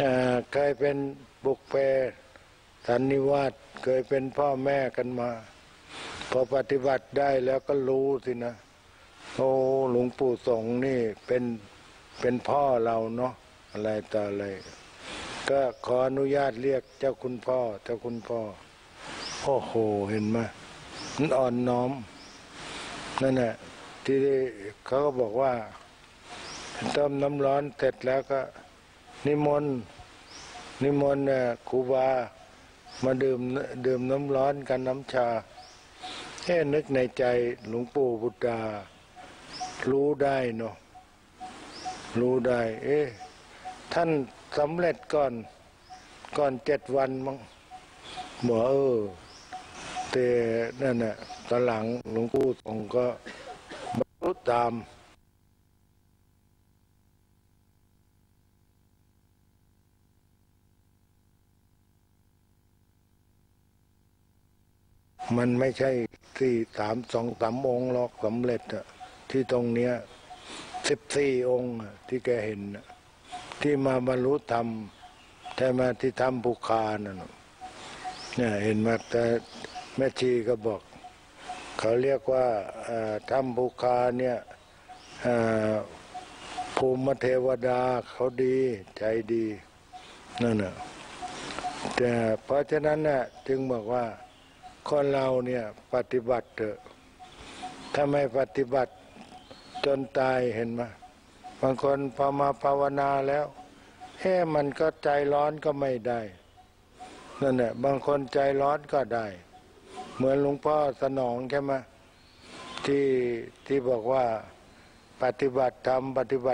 เคยเป็นบุกเปสันนิวาสเคยเป็นพ่อแม่กันมาพอปฏิบัติได้แล้วก็รู้สินะโอ้หลวงปู่สงฆ์นี่เป็นพ่อเราเนาะอะไรต่ออะไรก็ขออนุญาตเรียกเจ้าคุณพ่อโอ้โหเห็นไหมมันอ่อนน้อมนั่นแหละที่เขาก็บอกว่าต้มน้ำร้อนเสร็จแล้วก็นิมนต์ครูบามาดื่มน้ำร้อนกันน้ำชานึกในใจหลวงปู่บุตรรู้ได้เนาะรู้ได้ท่านสำเร็จก่อน7 วันมั้งบอกแต่นั่นน่ะตอนหลังหลวงปู่สงฆ์ก็บรรลุตามมันไม่ใช่ที่2-3 องค์หรอกสำเร็จอะที่ตรงเนี้ย14 องค์ที่แกเห็นที่มาบรรลุธรรมใช่ไหมที่ทำภูคานั่นเนี่ยเห็นไหมแต่แม่ชีก็บอกเขาเรียกว่าทำภูคาเนี่ยภูมิเทวดาเขาดีใจดีนั่นน่ะแต่เพราะฉะนั้นน่ะจึงบอกว่าคนเราเนี่ยปฏิบัติเถอะถ้าไม่ปฏิบัติจนตายเห็นไหมบางคนพอมาภาวนาแล้วมันก็ใจร้อนก็ไม่ได้นั่นแหละบางคนใจร้อนก็ได้เหมือนหลวงพ่อสนองใช่ไหมที่บอกว่าปฏิบัติธรรม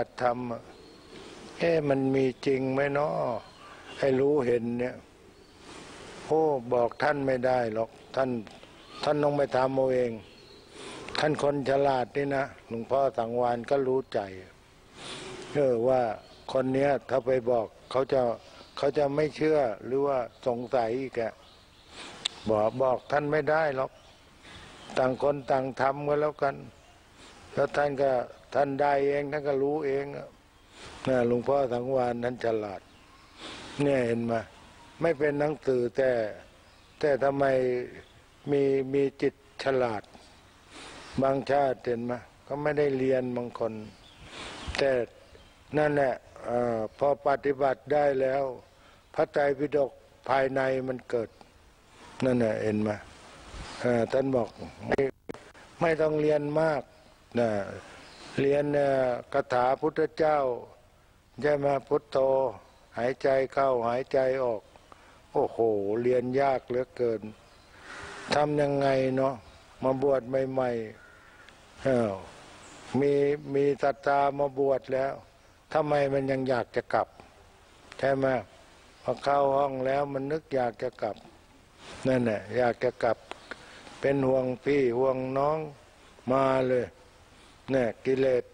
มันมีจริงไหมเนาะให้รู้เห็นเนี่ยบอกท่านไม่ได้หรอกท่านต้องไปทำเอาเองท่านคนฉลาดนี่นะหลวงพ่อสังวานก็รู้ใจว่าคนเนี้ยถ้าไปบอกเขาจะไม่เชื่อหรือว่าสงสัยอีกบอกท่านไม่ได้หรอกต่างคนต่างทำกันแล้วกันแล้วท่านได้เองท่านก็รู้เองนะหลวงพ่อสังวานท่านฉลาดเนี่ยเห็นไหมไม่เป็นหนังสือแต่ทำไมมีจิตฉลาดบางชาติเห็นไหมก็ไม่ได้เรียนบางคนแต่นั่นแหละพอปฏิบัติได้แล้วพระไตรปิฎกภายในมันเกิดนั่นแหละเห็นไหมท่านบอกไม่ต้องเรียนมากนะเรียนคาถาพุทธเจ้าใช่ไหมพุทโธหายใจเข้าหายใจออกโอ้โหเรียนยากเหลือเกินทำยังไงเนาะมาบวชใหม่ๆมีศรัทธามาบวชแล้วทำไมมันยังอยากจะกลับใช่ไหมพอเข้าห้องแล้วมันนึกอยากจะกลับนั่นแหละอยากจะกลับเป็นห่วงพี่ห่วงน้องมาเลยเนี่ยกิเลส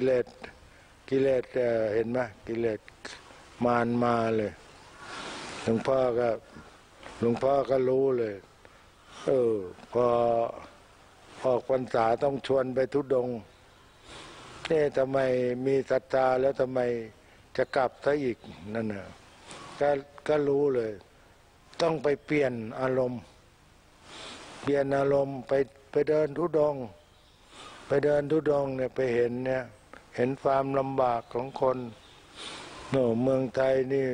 เห็นไหมกิเลสมารมาเลยหลวงพ่อก็รู้เลยพอออกพรรษาต้องชวนไปธุดงค์ทำไมมีศรัทธาแล้วทำไมจะกลับซะอีกนั่นน่ะก็รู้เลยต้องไปเปลี่ยนอารมณ์ไปเดินธุดงค์เนี่ยไปเห็นความลำบากของคนเมืองไทยนี่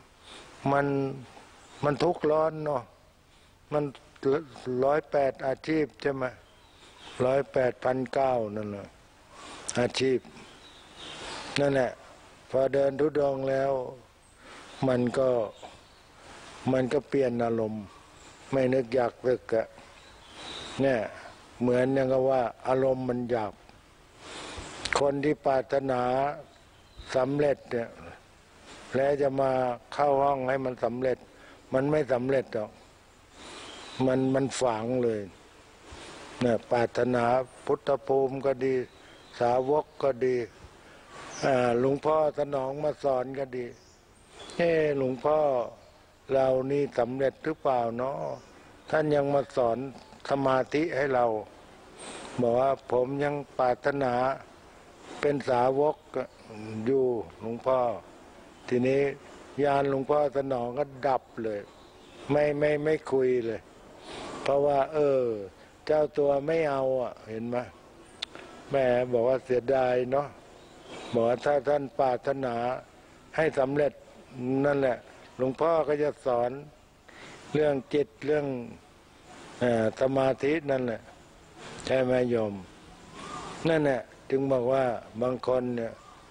มันทุกข์ร้อนเนาะมัน108 อาชีพใช่ไหม108,900นั่นแหละอาชีพนั่นแหละพอเดินธุดงค์แล้วมันก็เปลี่ยนอารมณ์ไม่นึกอยากนึกเนี่ยเหมือนอย่างกับว่าอารมณ์มันหยาบคนที่ปรารถนาสำเร็จเนี่ยแล้วจะมาเข้าห้องให้มันสำเร็จมันไม่สำเร็จหรอกมันฝังเลยเนี่ยปรารถนาพุทธภูมิก็ดีสาวกก็ดีหลวงพ่อสนองมาสอนก็ดีหลวงพ่อเรานี่สำเร็จหรือเปล่าเนาะท่านยังมาสอนสมาธิให้เราบอกว่าผมยังปรารถนาเป็นสาวกอยู่หลวงพ่อทีนี้ยานหลวงพ่อสนองก็ดับเลยไม่คุยเลยเพราะว่าเจ้าตัวไม่เอาเห็นไหมแม่บอกว่าเสียดายเนาะบอกว่าถ้าท่านปรารถนาให้สำเร็จนั่นแหละหลวงพ่อก็จะสอนเรื่องจิตเรื่องสมาธินั่นแหละใช่ไหมโยมนั่นแหละจึงบอกว่าบางคนเนี่ย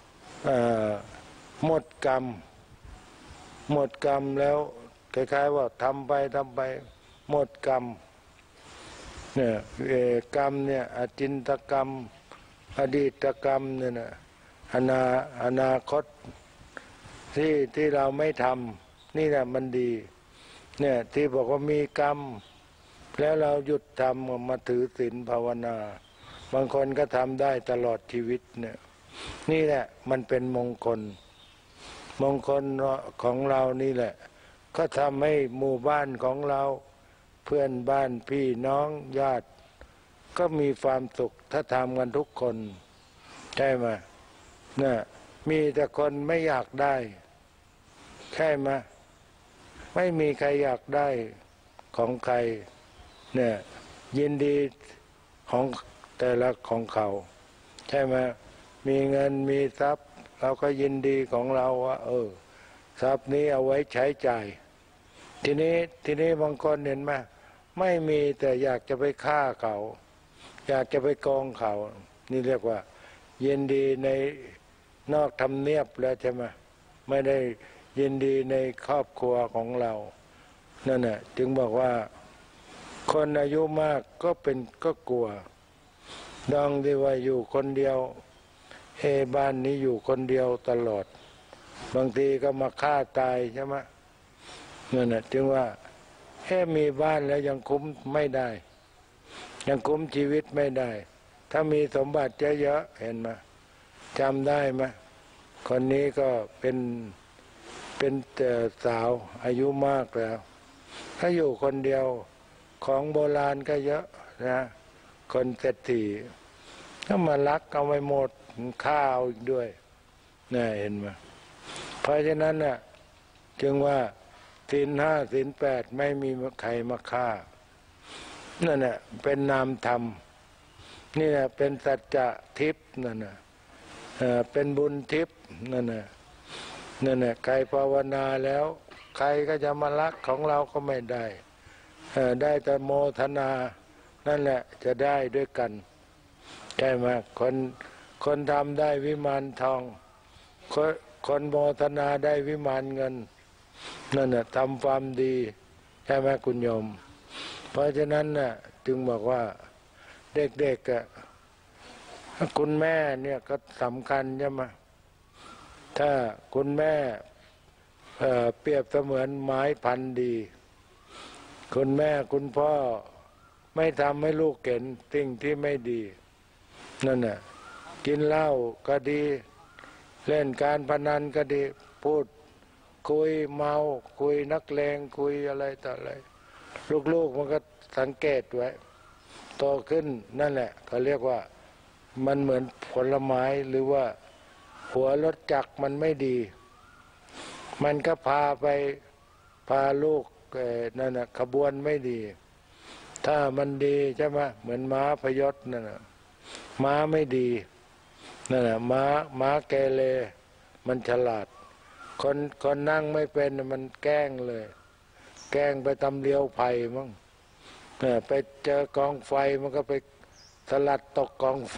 หมดกรรมแล้วคล้ายๆว่าทำไปหมดกรรมเนี่ยกรรมเนี่ยอจินตกรรมอดีตกรรมเนี่ยนะอนาคตที่เราไม่ทำนี่แหละมันดีเนี่ยที่บอกว่ามีกรรมแล้วเราหยุดทำมาถือศีลภาวนาบางคนก็ทำได้ตลอดชีวิตเนี่ยนี่แหละมันเป็นมงคลของเรานี่แหละก็ทำให้หมู่บ้านของเราเพื่อนบ้านพี่น้องญาติก็มีความสุขถ้าทำกันทุกคนใช่ไหมเนี่ยมีแต่คนไม่อยากได้ใช่ไหมไม่มีใครอยากได้ของใครเนี่ยยินดีของแต่ละของเขาใช่ไหมมีเงินมีทรัพย์เราก็ยินดีของเราว่าทรัพย์นี้เอาไว้ใช้จ่ายทีนี้บางคนเห็นไหมไม่มีแต่อยากจะไปฆ่าเขาอยากจะไปโกงเขานี่เรียกว่ายินดีในนอกทำเนียบแล้วใช่ไหมไม่ได้ยินดีในครอบครัวของเรานั่นแหละจึงบอกว่าคนอายุมากก็กลัวดองที่ว่าอยู่คนเดียวบ้านนี้อยู่คนเดียวตลอดบางทีก็มาฆ่าตายใช่ไหมนั่นแหละจึงว่ามีบ้านแล้วยังคุ้มไม่ได้ยังคุ้มชีวิตไม่ได้ถ้ามีสมบัติเยอะๆเห็นไหมจำได้ไหมคนนี้ก็เป็นสาวอายุมากแล้วถ้าอยู่คนเดียวของโบราณก็เยอะนะคนเศรษฐีก็มาลักเอาไปหมดข้าวอีกด้วยนี่เห็นไหมเพราะฉะนั้นน่ะจึงว่าศีล 5ศีล 8ไม่มีใครมาฆ่านั่นแหละเป็นนามธรรมนี่แหละเป็นสัจจะทิพย์นั่นน่ะเป็นบุญทิพย์นั่นน่ะใครภาวนาแล้วใครก็จะมาลักของเราก็ไม่ได้ได้แต่โมทนานั่นแหละจะได้ด้วยกันใช่ไหมคนทำได้วิมานทองคนโมทนาได้วิมานเงินนั่นน่ะทำความดีใช่ไหมคุณโยมเพราะฉะนั้นน่ะจึงบอกว่าเด็กๆคุณแม่เนี่ยก็สำคัญใช่ไหมถ้าคุณแม่เปรียบเสมือนไม้พันธุ์ดีคุณแม่คุณพ่อไม่ทำให้ลูกเห็นสิ่งที่ไม่ดีนั่นน่ะกินเหล้าก็ดีเล่นการพนันก็ดีพูดคุยเมาคุยนักเลงคุยอะไรต่ออะไรลูกๆมันก็สังเกตไว้โตขึ้นนั่นแหละเขาเรียกว่ามันเหมือนผลไม้หรือว่าหัวรถจักรมันไม่ดีมันก็พาลูกนั่นน่ะขบวนไม่ดีถ้ามันดีใช่ไหมเหมือนม้าพยศนั่นน่ะม้าไม่ดีนั่นน่ะม้าเกเรมันฉลาดคนนั่งไม่เป็นมันแกล้งเลยแกล้งไปตำเลี้ยวไผ่มั้งไปเจอกองไฟมันก็ไปสลัดตกกองไฟ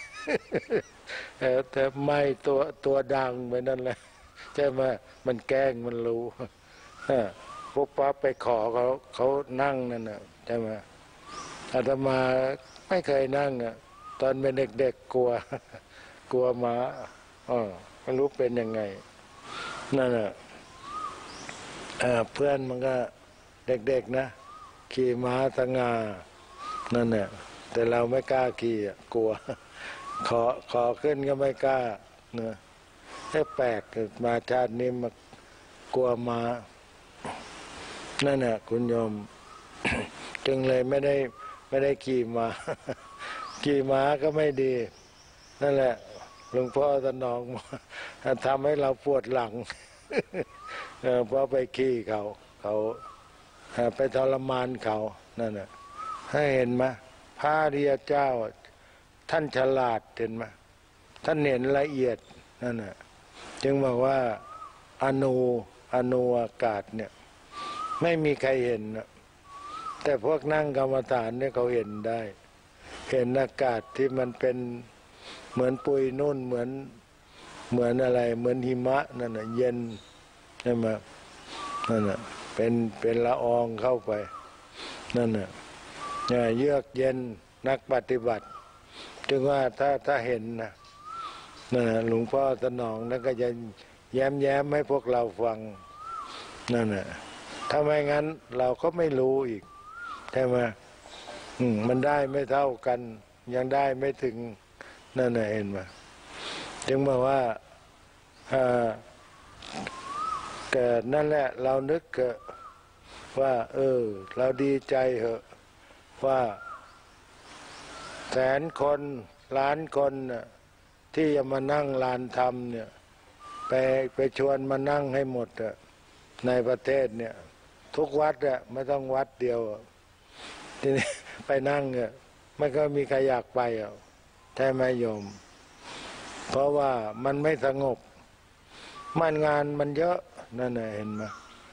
แต่ไม่ตัวดังไปนั่นแหละใช่ไหมมันแกล้งมันรู้ปุ๊บปั๊บไปขอเขานั่งนั่นน่ะใช่ไหมอาตมาไม่เคยนั่งตอนเป็นเด็กๆกลัวม้าไม่รู้เป็นยังไงนั่นน่ะเพื่อนมันก็เด็กๆนะขี่ม้าสง่านั่นน่ะแต่เราไม่กล้าขี่กลัวขอขึ้นก็ไม่กล้าเนะแปลกมาชาตินี้มากลัวม้านั่นน่ะคุณโยม จึงเลยไม่ได้ขี่ม้า ขี่ม้าก็ไม่ดีนั่นแหละหลวงพ่อสนองทำให้เราปวดหลังเพราะไปขี้เขาไปทรมานเขานั่นน่ะให้เห็นไหมพระอริยเจ้าท่านฉลาดเห็นไหมท่านเห็นละเอียดนั่นน่ะจึงบอกว่าอนูอากาศเนี่ยไม่มีใครเห็นนะแต่พวกนั่งกรรมฐานเนี่ยเขาเห็นได้ เห็นอากาศที่มันเป็นเหมือนปุยนุ่นเหมือนอะไรเหมือนหิมะนั่นน่ะเย็นใช่ไหมนั่นน่ะเป็นละอองเข้าไปนั่นน่ะเยือกเย็นนักปฏิบัติจึงว่าถ้าเห็นนะนั่นน่ะหลวงพ่อสนองนั่นก็จะแย้มให้พวกเราฟังนั่นน่ะถ้าไม่งั้นเราก็ไม่รู้อีกใช่ไหมมันได้ไม่เท่ากันยังได้ไม่ถึงนั่นน่ะเห็นไหมจึงบอกว่าเกิดนั่นแหละเรานึกว่าเราดีใจเหอะว่าแสนคนล้านคนน่ะที่จะมานั่งลานธรรมเนี่ยไปชวนมานั่งให้หมดในประเทศเนี่ยทุกวัดไม่ต้องวัดเดียวทีนี้ไปนั่งมันก็มีใครอยากไปใช่ไหมโยมเพราะว่ามันไม่สงบมันงานมันเยอะนั่นน่ะเห็นไหม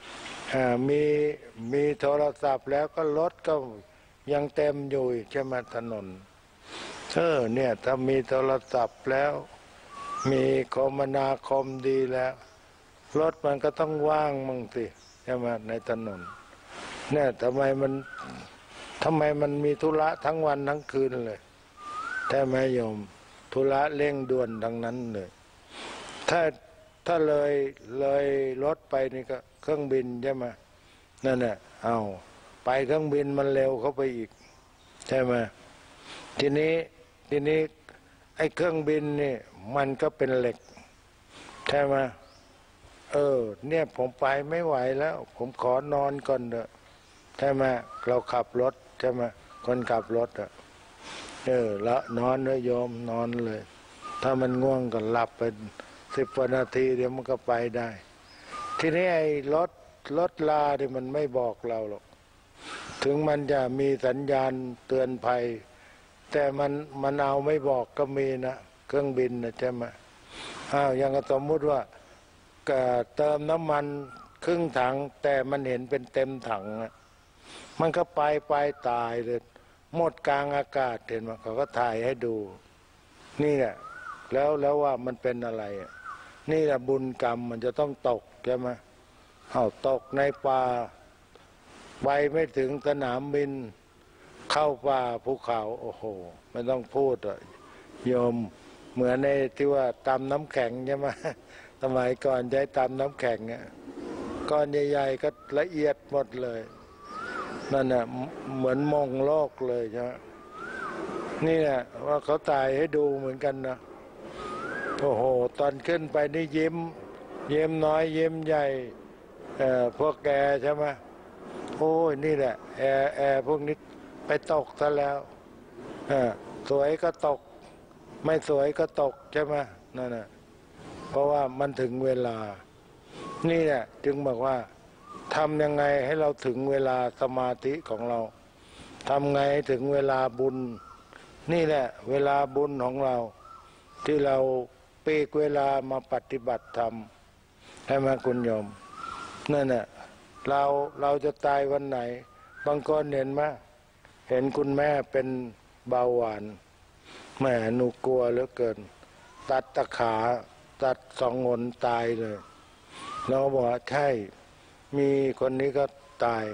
มีโทรศัพท์แล้วก็รถก็ยังเต็มอยู่ใช่ไหมถนนเนี่ยถ้ามีโทรศัพท์แล้วมีคมนาคมดีแล้วรถมันก็ต้องว่างมั่งสิใช่ไหมในถนนเนี่ยทำไมมันมีธุระทั้งวันทั้งคืนเลยใช่ไหมโยมธุระเร่งด่วนทั้งนั้นเลยถ้าเลยรถไปนี่ก็เครื่องบินใช่ไหมนั่นแหละไปเครื่องบินมันเร็วเข้าไปอีกใช่ไหมทีนี้ไอ้เครื่องบินนี่มันก็เป็นเหล็กใช่ไหมเนี่ยผมไปไม่ไหวแล้วผมขอนอนก่อนเถอะใช่ไหมเราขับรถใช่ไหมคนขับรถแล้วนอนเลยโยมนอนเลยถ้ามันง่วงก็หลับไป10 กว่านาทีเดี๋ยวมันก็ไปได้ทีนี้ไอ้รถลาที่มันไม่บอกเราหรอกถึงมันจะมีสัญญาณเตือนภัยแต่มันเอาไม่บอกก็มีนะเครื่องบินนะใช่ไหมอย่างสมมุติว่าเติมน้ำมันครึ่งถังแต่มันเห็นเป็นเต็มถังมันก็ไปตายเลยหมดกลางอากาศเห็นไหมเขาก็ถ่ายให้ดูนี่แหละแล้วว่ามันเป็นอะไรนี่แหละบุญกรรมมันจะต้องตกใช่ไหมตกในป่าไปไม่ถึงสนามบินเข้าป่าภูเขาโอ้โหไม่ต้องพูดโยมเหมือนในที่ว่าตำน้ำแข็งใช่ไหมสมัยก่อนใช้ตำน้ำแข็งก้อนใหญ่ๆก็ละเอียดหมดเลยนั่นน่ะเหมือนมองโลกเลยใช่ไหมนี่แหละว่าเขาตายให้ดูเหมือนกันนะโอ้โหตอนขึ้นไปนี่ยิ้มน้อยยิ้มใหญ่พวกแกใช่ไหมโอ้ยนี่แหละแอร์พวกนี้ไปตกซะแล้วสวยก็ตกไม่สวยก็ตกใช่ไหมนั่นน่ะเพราะว่ามันถึงเวลานี่แหละจึงบอกว่าทำยังไงให้เราถึงเวลาสมาธิของเราทำไงให้ถึงเวลาบุญนี่แหละเวลาบุญของเราที่เราปีกเวลามาปฏิบัติธรรมให้มาคุณโยมนั่นแหละเราจะตายวันไหนบางคนเห็นไหมเห็นคุณแม่เป็นเบาหวานแม่หนูกลัวเหลือเกินตัดตะขาตัด2 หนตายเลยเราบอกว่าใช่มีคนนี้ก็ตาย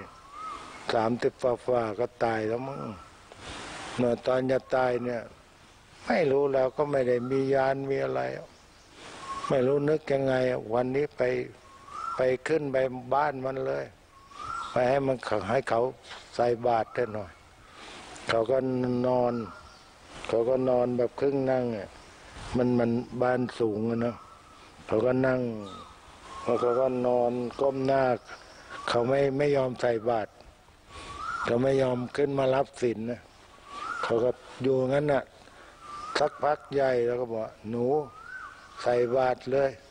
30 ฝ่าก็ตายแล้วมั้งเมื่อตอนจะตายเนี่ยไม่รู้แล้วก็ไม่ได้มียานมีอะไรไม่รู้นึกยังไงวันนี้ไปขึ้นไปบ้านมันเลยไปให้เขาใส่บาตรได้หน่อยเขาก็นอนแบบครึ่งนั่งมันบ้านสูงนะเขาก็นั่งแล้วเขาก็นอนก้มหน้าเขาไม่ยอมใส่บาตรเขาไม่ยอมขึ้นมารับศีลนะเขาก็อยู่งั้นสักพักใหญ่แล้วก็บอกหนูใส่บาตรเลย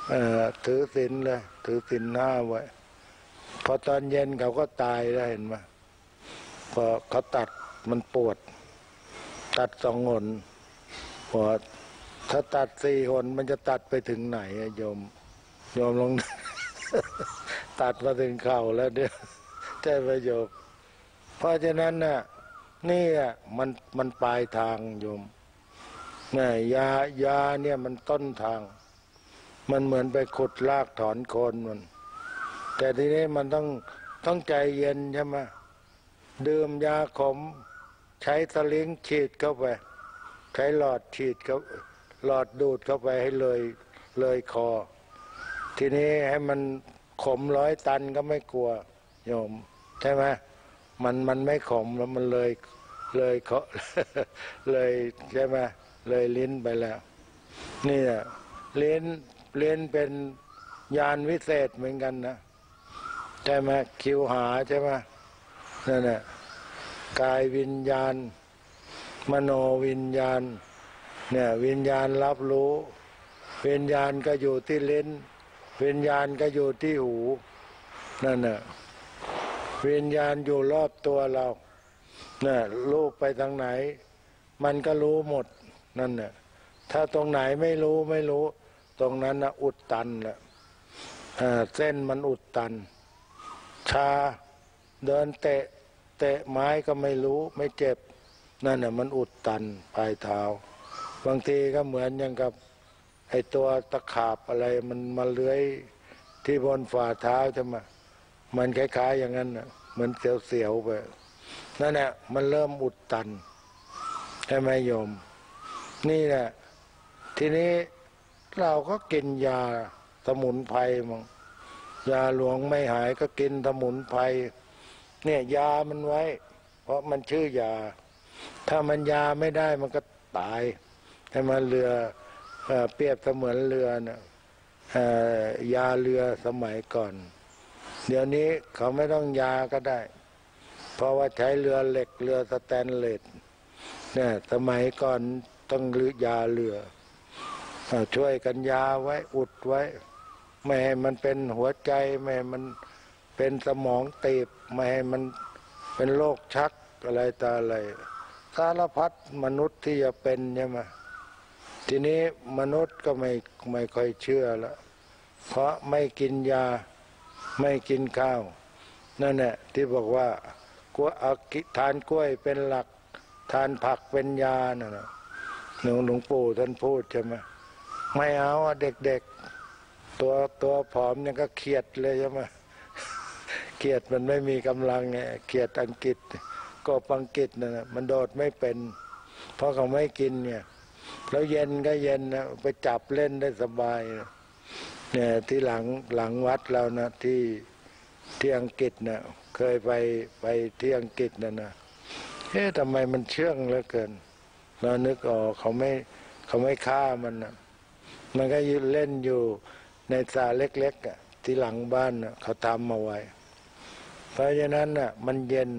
ถือศีลเลยถือศีลห้าไว้พอตอนเย็นเขาก็ตายแล้วเห็นไหมพอเขาตัดมันปวดตัด2 หนพอถ้าตัด4 หนมันจะตัดไปถึงไหนโยมลง ตัดมาถึงเข่าแล้วเดี๋ยวใช่ไหมโยมเพราะฉะนั้นน่ะนี่อ่ะมันปลายทางโยมเนี่ยยาเนี่ยมันต้นทางมันเหมือนไปขุดรากถอนโคนมันแต่ทีนี้มันต้องใจเย็นใช่ไหมดื่มยาขมใช้สลิงฉีดเข้าไปใช้หลอดฉีดเข้าหลอดดูดเข้าไปให้เลยคอทีนี้ให้มันขม100 ตันก็ไม่กลัวโยมใช่ไหมมันไม่ขมแล้วมันเลยเขาเลยใช่ไหมเลยลิ้นไปแล้วนี่แหละลิ้นเป็นยานวิเศษเหมือนกันนะใช่ไหมคิวหาใช่ไหมนั่นแหละกายวิญญาณมโนวิญญาณเนี่ยวิญญาณรับรู้วิญญาณก็อยู่ที่ลิ้นวิญญาณก็อยู่ที่หูนั่นน่ะวิญญาณอยู่รอบตัวเราเนี่ยรูปไปทางไหนมันก็รู้หมดนั่นน่ะถ้าตรงไหนไม่รู้ตรงนั้นนะอุดตันแหละเส้นมันอุดตันชาเดินเตะไม้ก็ไม่รู้ไม่เจ็บนั่นน่ะมันอุดตันปลายเท้าบางทีก็เหมือนอย่างกับไอ้ตัวตะขาบอะไรมันมาเลื้อยที่บนฝ่าเท้าใช่ไหมมันคล้ายๆอย่างนั้นน่ะเหมือนเสียวๆไปนั่นแหละมันเริ่มอุดตันใช่ไหมโยมนี่แหละทีนี้เราก็กินยาสมุนไพรมั่งยาหลวงไม่หายก็กินสมุนไพรเนี่ยยามันไว้เพราะมันชื่อยาถ้ามันยาไม่ได้มันก็ตายใช่ไหมเรือเปรียบเสมือนเรือนะยาเรือสมัยก่อนเดี๋ยวนี้เขาไม่ต้องยาก็ได้เพราะว่าใช้เรือเหล็กเรือสแตนเลสเนี่ยสมัยก่อนต้องยาเรือช่วยกันยาไว้อุดไว้ไม่ให้มันเป็นหัวใจไม่ให้มันเป็นสมองตีบไม่ให้มันเป็นโรคชักอะไรตาอะไรสารพัดมนุษย์ที่จะเป็นใช่ไหมทีนี้มนุษย์ก็ไม่ค่อยเชื่อแล้วเพราะไม่กินยาไม่กินข้าวนั่นแหละที่บอกว่ากลัวทานกล้วยเป็นหลักทานผักเป็นยาน่ะหลวงปู่ท่านพูดใช่ไหมไม่เอาเด็กๆตัวผอมยังก็เขียดเลยใช่ไหมเขียดมันไม่มีกำลังไงเขียดอังกฤษกบอังกฤษน่ะมันโดดไม่เป็นเพราะเขาไม่กินเนี่ยแล้วเย็นก็เย็นนะไปจับเล่นได้สบายเนี่ยที่หลังวัดเรานะที่อังกฤษนะเคยไปที่อังกฤษนะทำไมมันเชื่องเหลือเกินเรานึกออกเขาไม่ฆ่ามันนะมันก็ยืนเล่นอยู่ในสระเล็กๆที่หลังบ้านนะเขาทำมาไว้เพราะฉะนั้นน่ะมันเย็น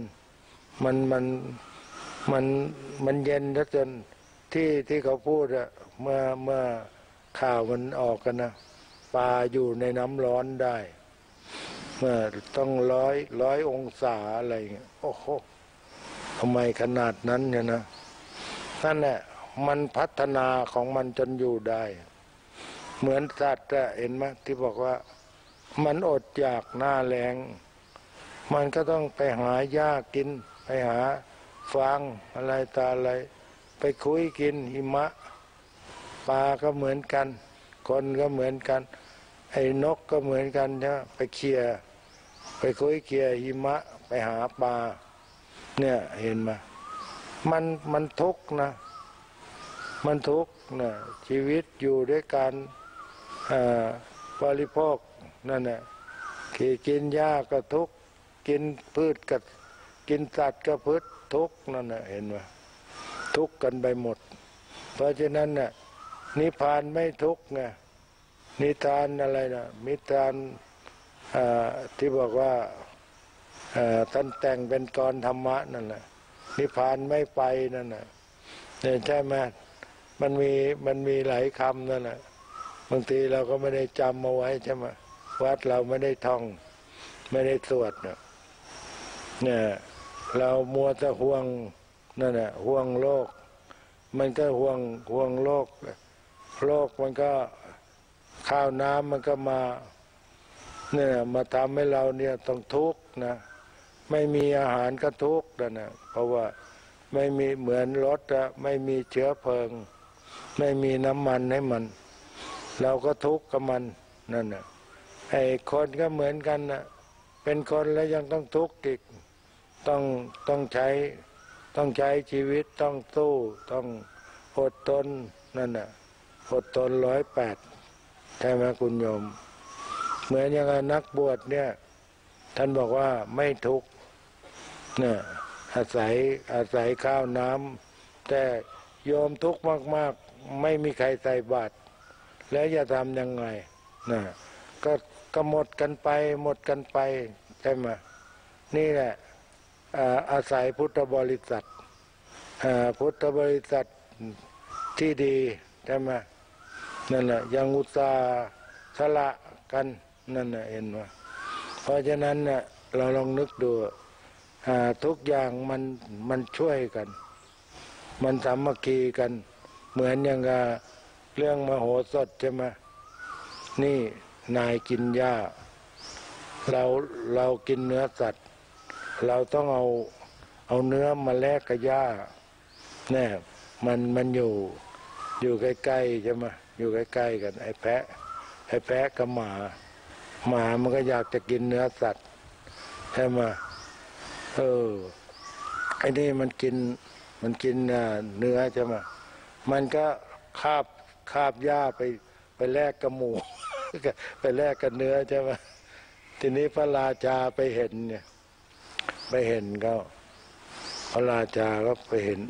มันเย็นจนที่เขาพูดอะเมื่อข่าวมันออกกันนะปลาอยู่ในน้ำร้อนได้เมื่อต้องร้อยองศาอะไรเงี้ยโอ้โหทำไมขนาดนั้นเนี่ยนะนั่นแหละมันพัฒนาของมันจนอยู่ได้เหมือนสัตว์เห็นไหมที่บอกว่ามันอดอยากหน้าแล้งมันก็ต้องไปหาหญ้ากินไปหาฟางอะไรตาอะไรไปคุยกินหิมะปลาก็เหมือนกันคนก็เหมือนกันไอ้นกก็เหมือนกันใช่ไหมไปเคลียไปคุยเคลียหิมะไปหาปลาเนี่ยเห็นไหมมันทุกข์นะมันทุกข์นะชีวิตอยู่ด้วยการบริโภคนั่นแหละกินหญ้าก็ทุกข์กินพืชก็กินสัตว์ก็พืชทุกข์นั่นแหละเห็นไหมทุกข์กันไปหมดเพราะฉะนั้นน่ะนิพพานไม่ทุกข์ไงนิทานอะไรนะนิทานที่บอกว่าท่านแต่งเป็นกรธรรมะนั่นแหละนิพพานไม่ไปนั่นแหละเนี่ยใช่ไหมมันมีหลายคำนั่นแหละบางทีเราก็ไม่ได้จำเอาไว้ใช่ไหมวัดเราไม่ได้ท่องไม่ได้สวดเนี่ยเรามัวแต่ห่วงนั่นแหละห่วงโลกมันก็ห่วงโลกมันก็ข้าวน้ำมันก็มาเนี่ยมาทำให้เราเนี่ยต้องทุกข์นะไม่มีอาหารก็ทุกข์นะเพราะว่าไม่มีเหมือนรถอะไม่มีเชื้อเพลิงไม่มีน้ำมันให้มันเราก็ทุกข์กับมันนั่นน่ะไอ้คนก็เหมือนกันนะเป็นคนแล้วยังต้องทุกข์อีกต้องใช้ชีวิตต้องสู้ต้องอดทนนั่นน่ะอดทน108ใช่ไหมคุณโยมเหมือนอย่างนักบวชเนี่ยท่านบอกว่าไม่ทุกข์เนี่ยอาศัยข้าวน้ำแต่โยมทุกข์มากๆไม่มีใครใส่บาตรแล้วจะทำยังไงนะก็หมดกันไปใช่ไหมนี่แหละอาศัยพุทธบริษัทที่ดีใช่ไหมนั่นแหละยังอุตส่าห์สละกันนั่นแหละเห็นไหมเพราะฉะนั้นเนี่ยเราลองนึกดูทุกอย่างมันช่วยกันมันสามัคคีกันเหมือนอย่างเรื่องมโหสถใช่ไหมนี่นายกินหญ้าเรากินเนื้อสัตว์เราต้องเอาเนื้อมาแลกกับหญ้าเนี่ยมันอยู่ใกล้ๆใช่ไหมอยู่ใกล้ๆกันไอ้แพะกับหมามันก็อยากจะกินเนื้อสัตว์ใช่ไหมไอ้นี่มันกินเนื้อใช่ไหมมันก็คาบหญ้าไปแลกกับหมู ไปแลกกับเนื้อใช่ไหมทีนี้พระราชาไปเห็นเนี่ยก็พระราชาก็ไปเห็น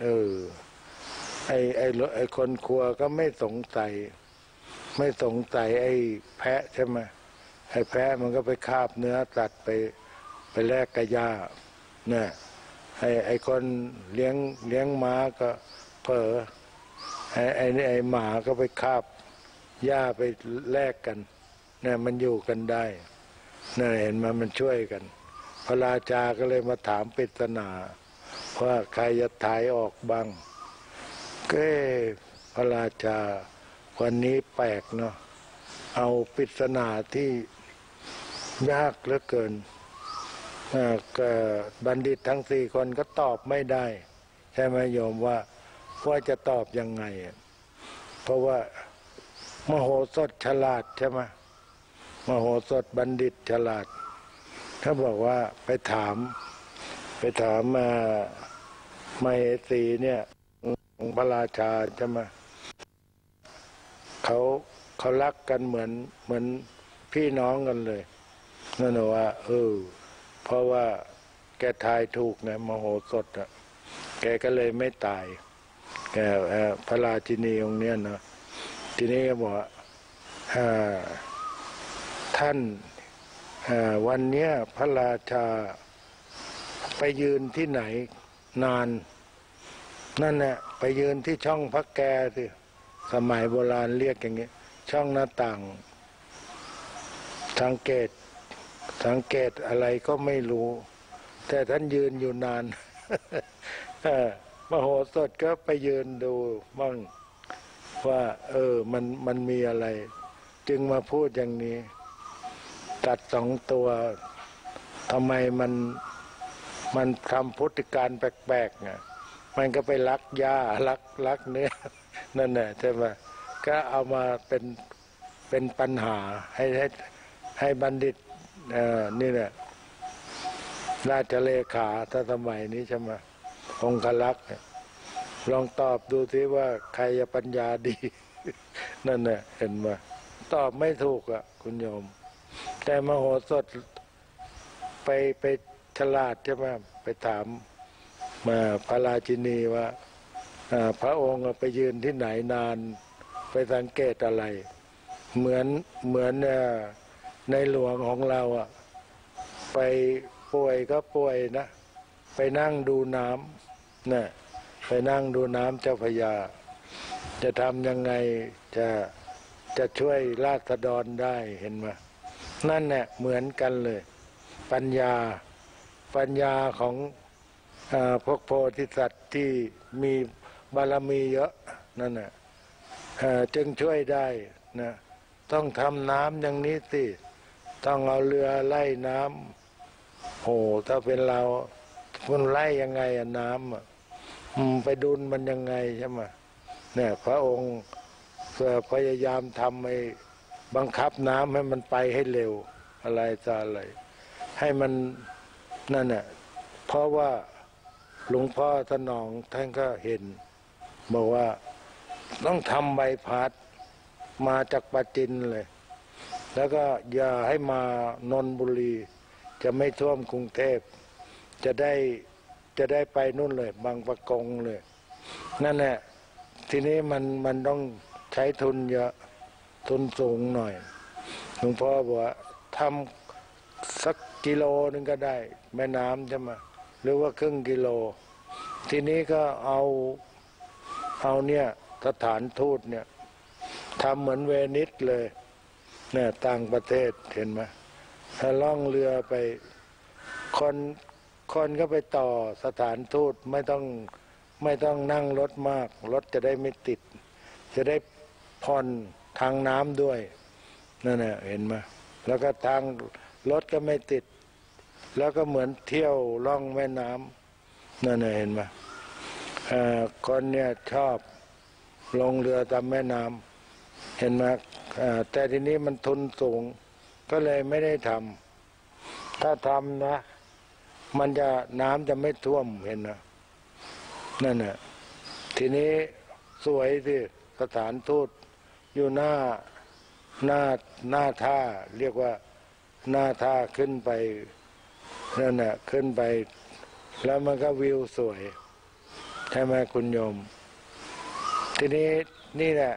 ไอ้คนครัวก็ไม่สงสัยไอ้แพะใช่ไหมไอ้แพะมันก็ไปคาบเนื้อสัตว์ไปแลกกับหญ้าเนี่ยไอ้คนเลี้ยงม้าก็เผลอไอ้หมาก็ไปคาบหญ้าไปแลกกันเนี่ยมันอยู่กันได้เนี่ยเห็นมันช่วยกันพระราชาก็เลยมาถามปริศนาว่าใครจะถ่ายออกบ้างก็พระราชาวันนี้แปลกเนาะเอาปริศนาที่ยากเหลือเกินบัณฑิตทั้ง4 คนก็ตอบไม่ได้ใช่ไหมโยมว่าจะตอบยังไงเพราะว่ามโหสถฉลาดใช่ไหมมโหสถบัณฑิตฉลาดเขาบอกว่าไปถามมเหสีเนี่ยพระราชาใช่ไหมเขารักกันเหมือนพี่น้องกันเลยนั่นว่าเพราะว่าแกทายถูกนะมโหสถแกก็เลยไม่ตายแกพระราชินีองค์เนี้ยนะทีนี้ก็บอกท่านวันเนี้ยพระราชาไปยืนที่ไหนนานนั่นแหละไปยืนที่ช่องพระแกสิสมัยโบราณเรียกอย่างนี้ช่องหน้าต่างสังเกตอะไรก็ไม่รู้แต่ท่านยืนอยู่นาน มโหสถก็ไปยืนดูบ้างว่ามันมีอะไร จึงมาพูดอย่างนี้ตัด2 ตัวทำไมมันทำพฤติการแปลกๆเนี่ยมันก็ไปลักหญ้าลักเนื้อนั่นแหละใช่ไหมก็เอามาเป็นปัญหาให้บัณฑิตนี่แหละราชเลขาถ้าสมัยนี้ใช่ไหมองครักษ์ลองตอบดูสิว่าใครจะปัญญาดี นั่นแหละเห็นไหมตอบไม่ถูกอ่ะคุณโยมแต่มโหสถไปฉลาดใช่ไหมไปถามมาพระราชินีว่าพระองค์ไปยืนที่ไหนนานไปสังเกตอะไรเหมือนในหลวงของเราอ่ะไปป่วยก็ป่วยนะไปนั่งดูน้ำนะไปนั่งดูน้ำเจ้าพระยาจะทำยังไงจะช่วยราษฎรได้เห็นไหมนั่นแหละเหมือนกันเลยปัญญาของพวกโพธิสัตว์ที่มีบารมีเยอะนั่นแหละจึงช่วยได้นะต้องทำน้ำอย่างนี้สิต้องเอาเรือไล่น้ำโอ้ถ้าเป็นเรามันไล่ยังไงอะน้ำไปดุลมันยังไงใช่ไหมเนี่ยพระองค์พยายามทำให้บังคับน้ำให้มันไปให้เร็วอะไรจะอะไรให้มันนั่นน่ะเพราะว่าหลวงพ่อถนอมท่านก็เห็นบอกว่าต้องทำใบพัดมาจากปราจีนเลยแล้วก็อย่าให้มานนทบุรีจะไม่ท่วมกรุงเทพจะได้ไปนู่นเลยบางปะกงเลยนั่นแหละทีนี้มันต้องใช้ทุนเยอะทุนสูงหน่อยหลวงพ่อบอกว่าทำสักกิโลนึงก็ได้แม่น้ำใช่ไหมหรือว่าครึ่งกิโลทีนี้ก็เอาเนี่ยสถานทูตเนี่ยทำเหมือนเวนิสเลยเนี่ยต่างประเทศเห็นไหมถ้าล่องเรือไปคนก็ไปต่อสถานทูตไม่ต้องนั่งรถมากรถจะได้ไม่ติดจะได้ผ่อนทางน้ำด้วยนั่นแหละเห็นไหมแล้วก็ทางรถก็ไม่ติดแล้วก็เหมือนเที่ยวล่องแม่น้ำนั่นแหละเห็นไหมคนเนี่ยชอบลงเรือตามแม่น้ำเห็นไหมแต่ทีนี้มันทุนสูงก็เลยไม่ได้ทำถ้าทำนะมันจะน้ำจะไม่ท่วมเห็นนะนั่นน่ะทีนี้สวยที่สถานทูตอยู่หน้าท่าเรียกว่าหน้าท่าขึ้นไปนั่นน่ะขึ้นไปแล้วมันก็วิวสวยใช่ไหมคุณโยมทีนี้นี่แหละ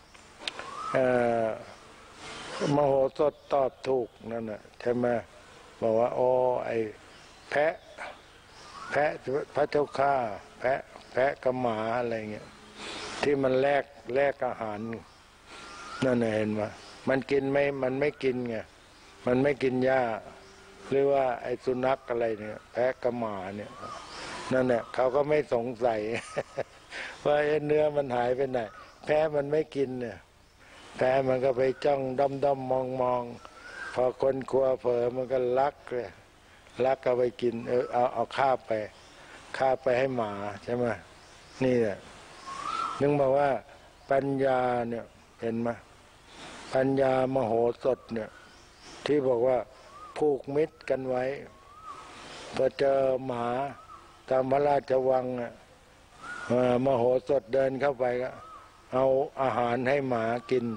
มโหสถตอบถูกนั่นน่ะใช่ไหมบอกว่าโอ้ไอแพะพระเจ้าข้าแพะกับหมาอะไรเงี้ยที่มันแลกอาหารนั่นเห็นไหมมันกินมันไม่กินไงมันไม่กินหญ้าหรือว่าไอ้สุนัขอะไรเนี่ยแพะกับหมาเนี่ยนั่นแหละเขาก็ไม่สงสัย ว่าเนื้อมันหายไปไหนแพะมันไม่กินเนี่ยแพะมันก็ไปจ้องด้อมมองพอคนกลัวเผลอมันก็ลักเลยลักก็ไปกินเอาข้าบไปให้หมาใช่ไหมนี่แหละนึกบอกว่าปัญญาเนี่ยเห็นไหมปัญญามโหสถเนี่ยที่บอกว่าผูกมิตรกันไว้พอเจอหมาตามพระราชวังมโหสถเดินเข้าไปก็เอาอาหารให้หมากิน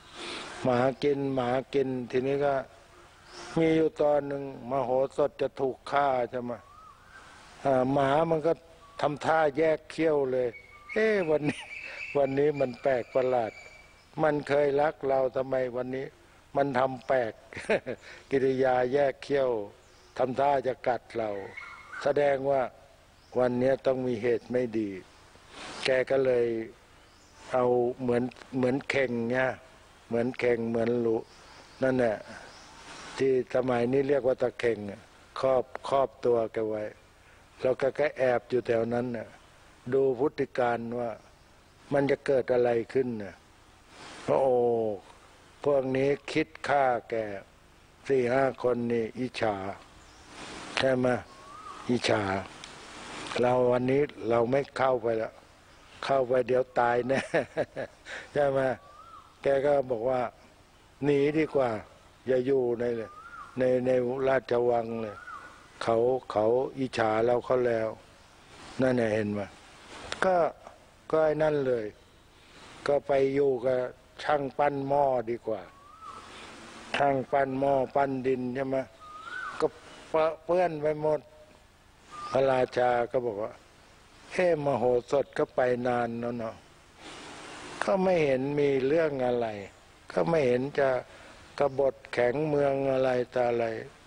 ทีนี้ก็มีอยู่ตอนหนึ่งมโหสถจะถูกฆ่าใช่ไหมหมามันก็ทำท่าแยกเขี้ยวเลยวันนี้มันแปลกประหลาดมันเคยรักเราทำไมวันนี้มันทำแปลก กิริยาแยกเขี้ยวทำท่าจะกัดเราแสดงว่าวันนี้ต้องมีเหตุไม่ดีแกก็เลยเอาเหมือนเข่งเนี่ยเหมือนเข่งเหมือนลุนั่นแหละที่สมัยนี้เรียกว่าตะเข่งครอบตัวแกไว้แล้วก็แอบอยู่แถวนั้นน่ะดูพฤติการว่ามันจะเกิดอะไรขึ้นน่ะโอ้พวกนี้คิดฆ่าแก 4-5 คนนี่อิจฉาใช่ไหมอิจฉาเราวันนี้เราไม่เข้าไปแล้วเข้าไปเดี๋ยวตายแน่ ใช่ไหมแกก็บอกว่าหนีดีกว่าอย่าอยู่ในราชวังเลยเขาอิจฉาเราเขาแล้วนั่นเห็นไหมก็ไอ้นั่นเลยก็ไปอยู่กับช่างปั้นหม้อดีกว่าช่างปั้นหม้อปั้นดินใช่ไหมก็เปื้อนไปหมดพระราชาก็บอกว่ามโหสถก็ไปนานแล้วเนาะก็ไม่เห็นมีเรื่องอะไรก็ไม่เห็นจะกบฏแข็งเมืองอะไรแต่อะไร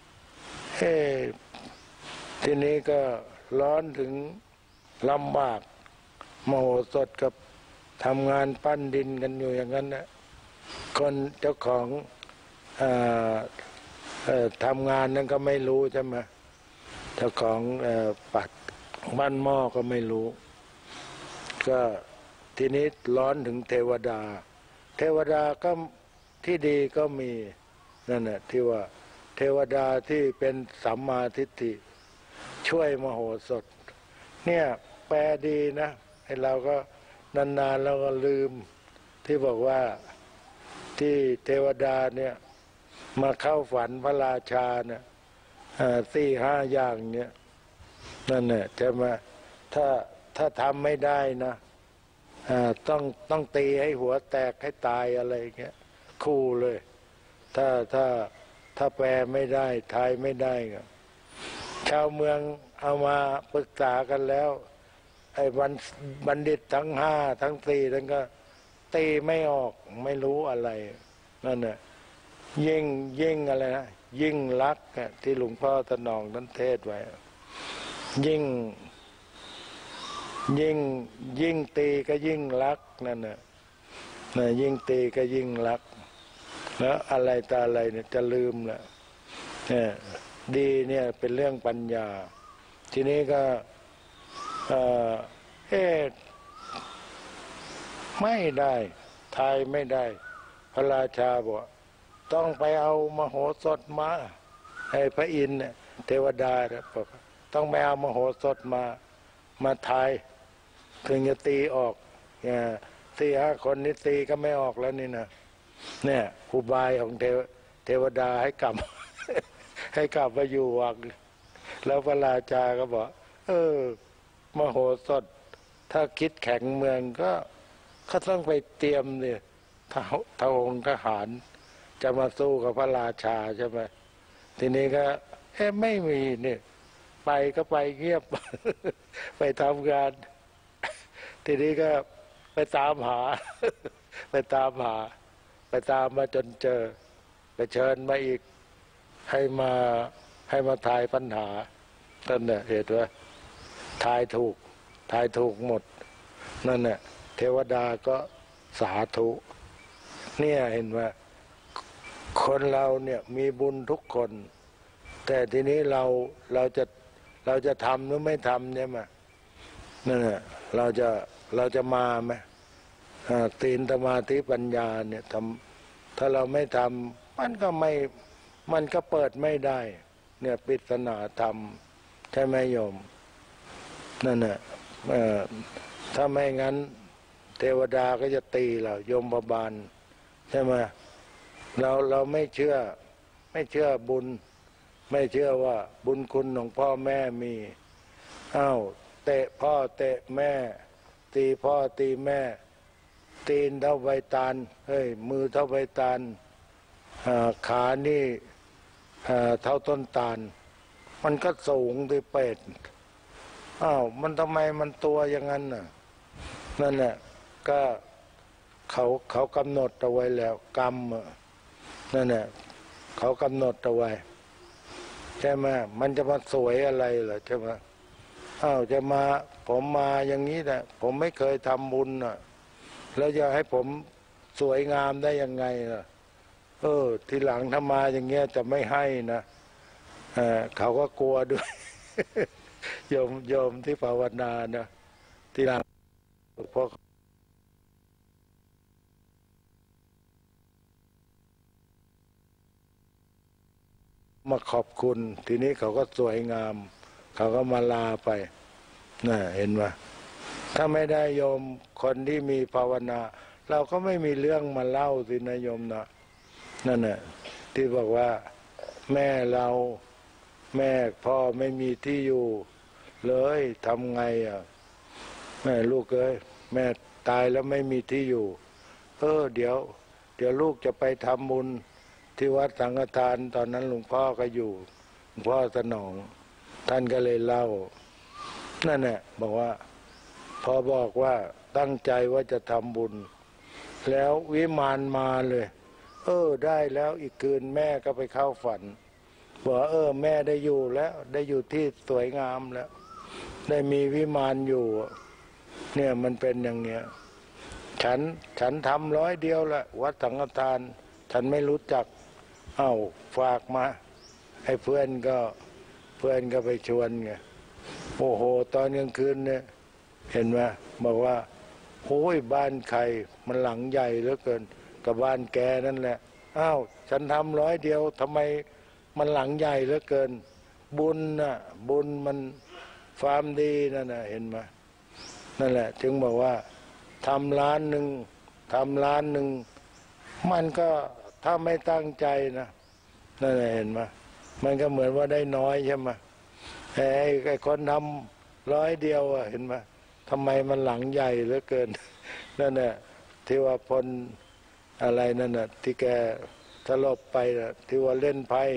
ทีนี้ก็ร้อนถึงลำบากมโหสถกับทำงานปั้นดินกันอยู่อย่างนั้นนะคคนเจ้าของทำงานนั้นก็ไม่รู้ใช่ไหมเจ้าของปัดบ้านหม้อก็ไม่รู้ก็ทีนี้ร้อนถึงเทวดาเทวดาก็ที่ดีก็มีนั่นแหละที่ว่าเทวดาที่เป็นสัมมาทิฏฐิช่วยมโหสถเนี่ยแปลดีนะให้เราก็นานๆเราก็ลืมที่บอกว่าที่เทวดาเนี่ยมาเข้าฝันพระราชาเนี่ย4-5 อย่างเนี่ยนั่นแหละจะมาถ้าทำไม่ได้นะต้องตีให้หัวแตกให้ตายอะไรเงี้ยคู่เลยถ้าแปลไม่ได้ทายไม่ได้ก็ชาวเมืองเอามาปรึกษากันแล้วไอ้บัณฑิตทั้ง5 ทั้ง 4ทั้งก็ตีไม่ออกไม่รู้อะไรนั่นน่ะยิ่งอะไรนะยิ่งรักที่หลวงพ่อถนอมนั้นเทศไว้ยิ่งตีก็ยิ่งรักนั่นน่ะยิ่งตีก็ยิ่งรักแล้วอะไรตาอะไรเนี่ยจะลืมละเนี่ยดีเนี่ยเป็นเรื่องปัญญาทีนี้ก็ไม่ได้ทายไม่ได้พระราชาบอกต้องไปเอามโหสถมาให้พระอินทร์เนี่ยเทวดาเนี่ยบอกต้องไปเอามโหสถมาทายถึงจะตีออก4-5 คนนี้ตีก็ไม่ออกแล้วนี่นะเนี่ยอุบายของเทวดาให้กลับ ให้กลับมาอยู่วังแล้วพระราชาก็บอกมโหสถถ้าคิดแข่งเมืองก็ต้องไปเตรียมเนี่ยทหงทหารจะมาสู้กับพระราชาใช่ไหมทีนี้ก็ไม่มีเนี่ยไปก็ไปเงียบ ไปทำงานทีนี้ก็ไปตามหา ไปตามมาจนเจอไปเชิญมาอีกให้มาทายปัญหานั่นเนี่ยเหตุว่าทายถูกหมดนั่นเนี่ยเทวดาก็สาธุเนี่ยเห็นว่าคนเราเนี่ยมีบุญทุกคนแต่ทีนี้เราจะทำหรือไม่ทำเนี่ยมานั่นแหละเราจะมาไหมศีลสมาธิปัญญาเนี่ยถ้าเราไม่ทำมันก็เปิดไม่ได้เนี่ยปริศนาธรรมใช่ไหมโยมนั่นแหละถ้าไม่งั้นเทวดาก็จะตีเราโยมบาลใช่ไหมเราไม่เชื่อบุญไม่เชื่อว่าบุญคุณของพ่อแม่มีเตะพ่อเตะแม่ตีพ่อตีแม่ตีนเท่าใบตาลมือเท่าใบตาลขานี่เท่าต้นตาลมันก็สูงที่เป็ดมันทำไมมันตัวอย่างนั้นน่ะนั่นแหละก็เขากำหนดเอาไว้แล้วกรรมนั่นแหละเขากำหนดเอาไว้ใช่ไหมมันจะมาสวยอะไรเหรอใช่ไหมจะมาผมมาอย่างนี้แหละผมไม่เคยทำบุญน่ะแล้วจะให้ผมสวยงามได้ยังไงล่ะทีหลังถ้ามาอย่างเงี้ยจะไม่ให้นะเขาก็กลัวด้วย โยมที่ภาวนานะทีหลังพอมาขอบคุณทีนี้เขาก็สวยงามเขาก็มาลาไปน่ะเห็นไหมถ้าไม่ได้โยมคนที่มีภาวนาเราก็ไม่มีเรื่องมาเล่าสินะโยมนะนั่นน่ะที่บอกว่าแม่พ่อไม่มีที่อยู่เลยทำไงแม่ลูกแม่ตายแล้วไม่มีที่อยู่เดี๋ยวลูกจะไปทำบุญที่วัดสังฆทานตอนนั้นหลวงพ่อก็อยู่หลวงพ่อสนองท่านก็เลยเล่านั่นแหละบอกว่าพอบอกว่าตั้งใจว่าจะทำบุญแล้ววิมานมาเลยได้แล้วอีกคืนแม่ก็ไปเข้าฝันบอกแม่ได้อยู่แล้วได้อยู่ที่สวยงามแล้วได้มีวิมานอยู่เนี่ยมันเป็นอย่างเนี้ยฉันฉันทำ100 เดียวละวัดสังฆทานฉันไม่รู้จักฝากมาให้เพื่อนก็ไปชวนไงโอ้โหตอนกลางคืนเนี่ยเห็นไหมบอกว่าโอ้ยบ้านใครมันหลังใหญ่เหลือเกินกับบ้านแกนั่นแหละฉันทำ100 เดียวทำไมมันหลังใหญ่เหลือเกินบุญน่ะบุญมันความดีนั่นน่ะเห็นไหมนั่นแหละจึงบอกว่าทำ1,000,000มันก็ถ้าไม่ตั้งใจนะนั่นแหละเห็นไหมมันก็เหมือนว่าได้น้อยใช่ไหมไอ้คนทำ100 เดียวเห็นไหมทำไมมันหลังใหญ่เหลือเกินนั่นแหละที่ว่าพลอะไรนั่นน่ะที่แกสลบไปนะที่ว่าเล่นไพ่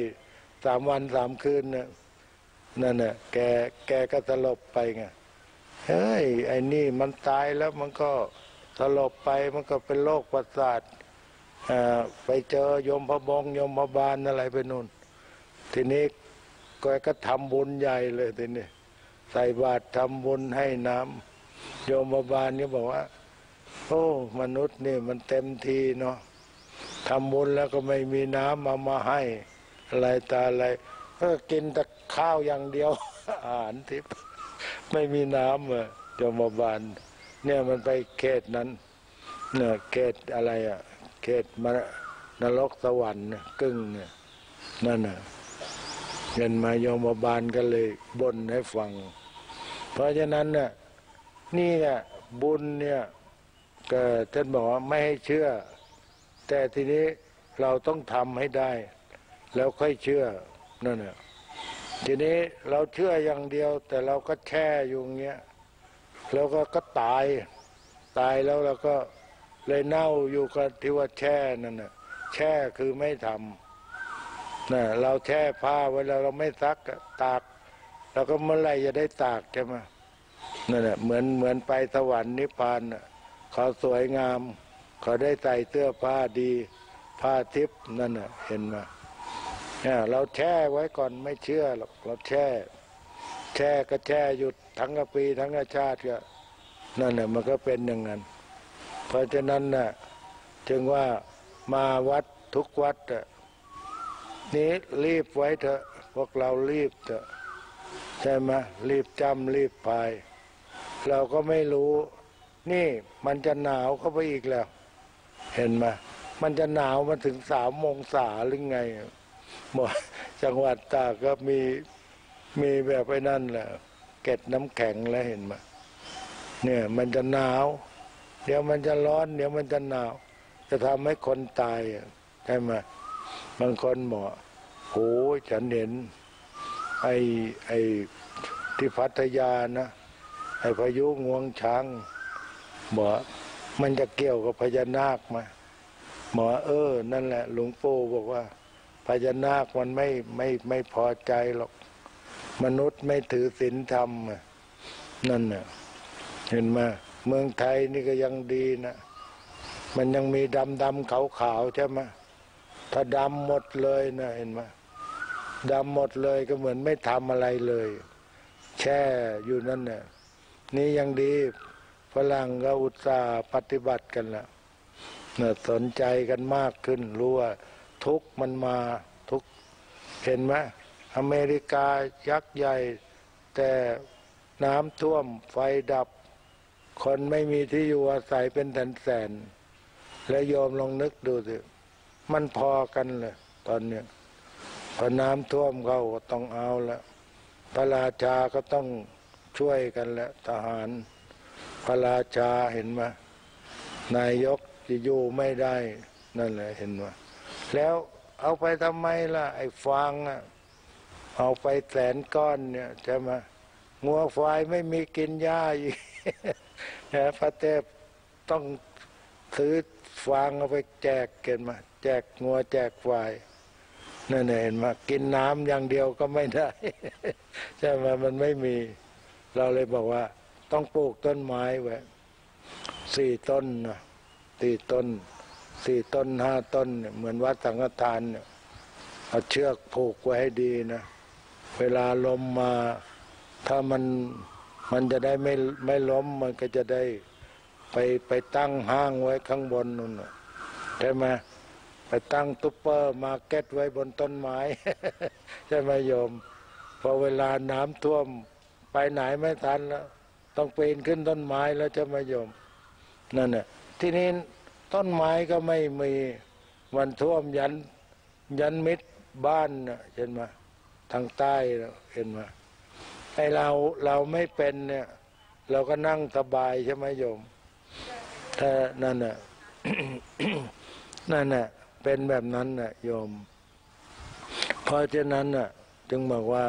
3 วัน 3 คืนน่ะนั่นน่ะแกก็สลบไปไงเฮ้ยไอ้นี่มันตายแล้วมันก็สลบไปมันก็เป็นโรคประสาทไปเจอยมพบาลอะไรไปนู่นทีนี้ก็ทำบุญใหญ่เลยทีนี้ใส่บาตรทำบุญให้น้ำโยมพบาลก็บอกว่าโอ้มนุษย์นี่มันเต็มทีเนาะทำบุญแล้วก็ไม่มีน้ำมาให้อะไรตาอะไรก็กินแต่ข้าวอย่างเดียวอาหารทิพย์ไม่มีน้ำโยมพบาลเนี่ยมันไปเขตนั้นเนี่ยเขตอะไรเขตนรกสวรรค์กึ่งเนี่ยนั่นน่ะเงินมาโยมบาลก็เลยบ่นให้ฟังเพราะฉะนั้นเนี่ยนี่เนี่ยบุญเนี่ยก็ท่านบอกว่าไม่ให้เชื่อแต่ทีนี้เราต้องทำให้ได้แล้วค่อยเชื่อนั่นน่ะทีนี้เราเชื่ออย่างเดียวแต่เราก็แช่อยู่อย่างเงี้ยแล้วก็ตายแล้วเราก็เลยเน่าอยู่กับที่ว่าแช่นั่นน่ะแช่คือไม่ทำน่ะเราแช่ผ้าไว้แล้วเราไม่ซักตากเราก็เมื่อไหร่จะได้ตากใช่ไหมนั่นแหละเหมือนไปสวรรค์นิพพานเขาสวยงามเขาได้ใส่เสื้อผ้าดีผ้าทิพย์นั่นน่ะเห็นไหมเนี่ยเราแช่ไว้ก่อนไม่เชื่อหรอกเราแช่ก็แช่หยุดทั้งกปีทั้งชาติก็นั่นแหละมันก็เป็นอย่างนั้นเพราะฉะนั้นน่ะจึงว่ามาวัดทุกวัดนี้รีบไว้เถอะพวกเรารีบเถอะใช่ไหมรีบจำรีบพายเราก็ไม่รู้นี่มันจะหนาวเข้าไปอีกแล้วเห็นไหมมันจะหนาวมาถึง3 องศาหรือไงหมดจังหวัดตากก็มีแบบไอ้นั่นแหละเกล็ดน้ำแข็งแล้วเห็นไหมเนี่ยมันจะหนาวเดี๋ยวมันจะร้อนเดี๋ยวมันจะหนาวจะทำให้คนตายใช่ไหมบางคนบอกโหฉันเห็นไอ้ที่พัทยานะไอ้พายุงวงช้างบอกมันจะเกี่ยวกับพญานาคไหมหมอนั่นแหละหลวงปู่บอกว่าพญานาคมันไม่พอใจหรอกมนุษย์ไม่ถือศีลธรรมนั่นน่ะเห็นไหมเมืองไทยนี่ก็ยังดีนะมันยังมีดำขาวใช่ไหมถ้าดำหมดเลยนะเห็นไหมดำหมดเลยก็เหมือนไม่ทำอะไรเลยแช่อยู่นั่นน่ะนี่ยังดีฝรั่งก็อุตส่าห์ปฏิบัติกันแล้วสนใจกันมากขึ้นรู้ว่าทุกมันมาทุกเห็นไหมอเมริกายักษ์ใหญ่แต่น้ำท่วมไฟดับคนไม่มีที่อยู่อาศัยเป็นแสนแล้วโยมลองนึกดูสิมันพอกันเลยตอนเนี้ยพอน้ำท่วมเขาต้องเอาแล้วพระราชาก็ต้องช่วยกันแล้วทหารพระราชาเห็นไหมนายกจะอยู่ไม่ได้นั่นแหละเห็นไหมแล้วเอาไปทำไมล่ะไอ้ฟางเอาไป100,000 ก้อนเนี่ยใช่ไหมงัวควายไม่มีกินหญ้าอีกพระเทพต้องซื้อฟางเอาไปแจกกันมาแจกงัวแจกควายนั่นเห็นไหมกินน้ำอย่างเดียวก็ไม่ได้ใช่ไหมมันไม่มีเราเลยบอกว่าต้องปลูกต้นไม้ไว้4 ต้นนะ4 ต้น5 ต้นเนี่ยเหมือนวัดสังฆทานเนี่ยเอาเชือกผูกไว้ให้ดีนะเวลาลมมาถ้ามันจะได้ไม่ล้มมันก็จะได้ไปตั้งห้างไว้ข้างบนนู่นใช่ไหมไปตั้งซุปเปอร์มาร์เก็ตไว้บนต้นไม้ ใช่ไหมโยมพอเวลาน้ำท่วมไปไหนไม่ทันแล้วต้องปีนขึ้นต้นไม้แล้วจะมาโยมนั่นน่ะที่นี้ต้นไม้ก็ไม่มีวันท่วมยันมิดบ้านน่ะเห็นไหมทางใต้เห็นไหมไอเราไม่เป็นเนี่ยเราก็นั่งสบายใช่ไหมโยมถ้านั่นน่ะ นั่นน่ะเป็นแบบนั้นน่ะโยมเพราะฉะนั้นน่ะจึงบอกว่า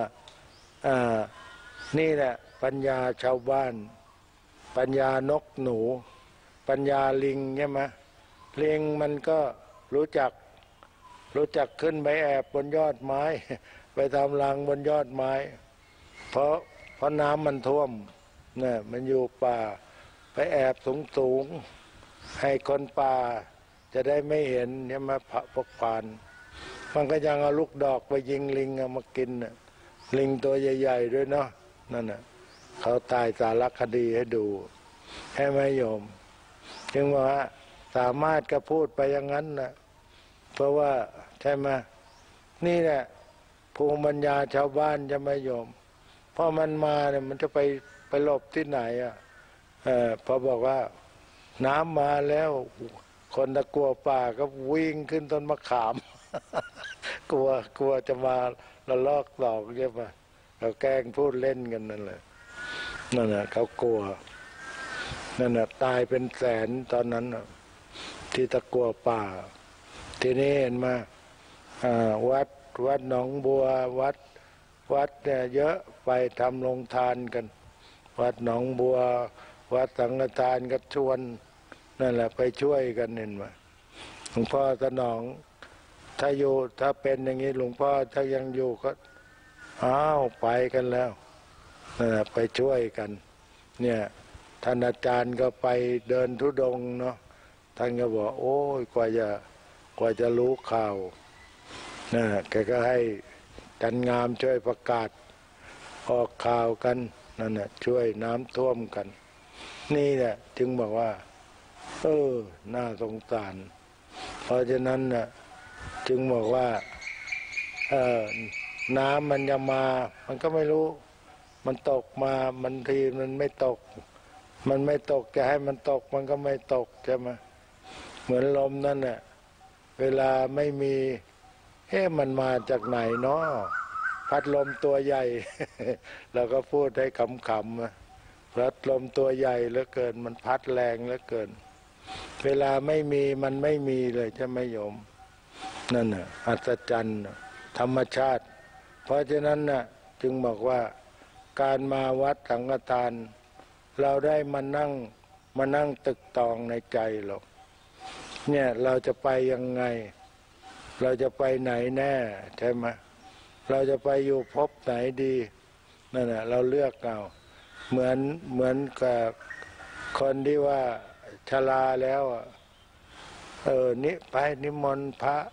นี่แหละปัญญาชาวบ้านปัญญานกหนูปัญญาลิงใช่ไหมลิงมันก็รู้จักขึ้นไปแอบบนยอดไม้ ไปทำรังบนยอดไม้ เพราะน้ำมันท่วมเนี่ยมันอยู่ป่าไปแอบสูงให้คนป่าจะได้ไม่เห็นใช่ไหมพวกผ่านมันก็ยังเอาลูกดอกไปยิงลิงมากินลิงตัวใหญ่ๆด้วยเนาะนั่นน่ะเขาตายสารคดีให้ดูให้ไหมโยมจึงว่าสามารถก็พูดไปอย่างนั้นนะเพราะว่าใช่ไหมนี่แหละภูมิปัญญาชาวบ้านจะไม่โยมพอมันมาเนี่ยมันจะไปหลบที่ไหนพอบอกว่าน้ำมาแล้วคนตะกลัวป่าก็วิ่งขึ้นต้นมะขาม กลัวจะมาละลอกหลอกใช่ปะเราแกล้งพูดเล่นกันนั่นแหละนั่นน่ะเขากลัวนั่นน่ะตายเป็นแสนตอนนั้นที่ตะกัวป่าทีนี้เห็นมาวัดหนองบัววัดเนี่ยเยอะไปทำโรงทานกันวัดหนองบัววัดสังฆทานก็ชวนนั่นแหละไปช่วยกันเห็นไหมหลวงพ่อสนองถ้าเป็นอย่างนี้หลวงพ่อถ้ายังอยู่ก็อ้าวไปกันแล้วนั่นแหละไปช่วยกันเนี่ยท่านอาจารย์ก็ไปเดินธุดงค์เนาะท่านก็บอกโอ้ยกว่าจะรู้ข่าวนะแกก็ให้กันงามช่วยประกาศออกข่าวกันนั่นน่ะช่วยน้ำท่วมกันนี่แหละจึงบอกว่าน่าสงสารเพราะฉะนั้นน่ะจึงบอกว่าน้ำมันจะมามันก็ไม่รู้มันตกมามันทีมันไม่ตกจะให้มันตกมันก็ไม่ตกใช่ไหมเหมือนลมนั่นแหละเวลาไม่มีมันมาจากไหนเนาะพัดลมตัวใหญ่ เราก็พูดให้ขำๆพัดลมตัวใหญ่เหลือเกินมันพัดแรงเหลือเกินเวลาไม่มีมันไม่มีเลยจะไม่โยมนั่นน่ะอัศจรรย์ธรรมชาติเพราะฉะนั้นน่ะจึงบอกว่าการมาวัดสังฆทานเราได้มานั่งตึกตองในใจเราเนี่ยเราจะไปยังไงเราจะไปไหนแน่ใช่ไหมเราจะไปอยู่ภพไหนดีนั่นแหละเราเลือกเอาเหมือนกับคนที่ว่าชราแล้วนี่ไปนิมนต์พระ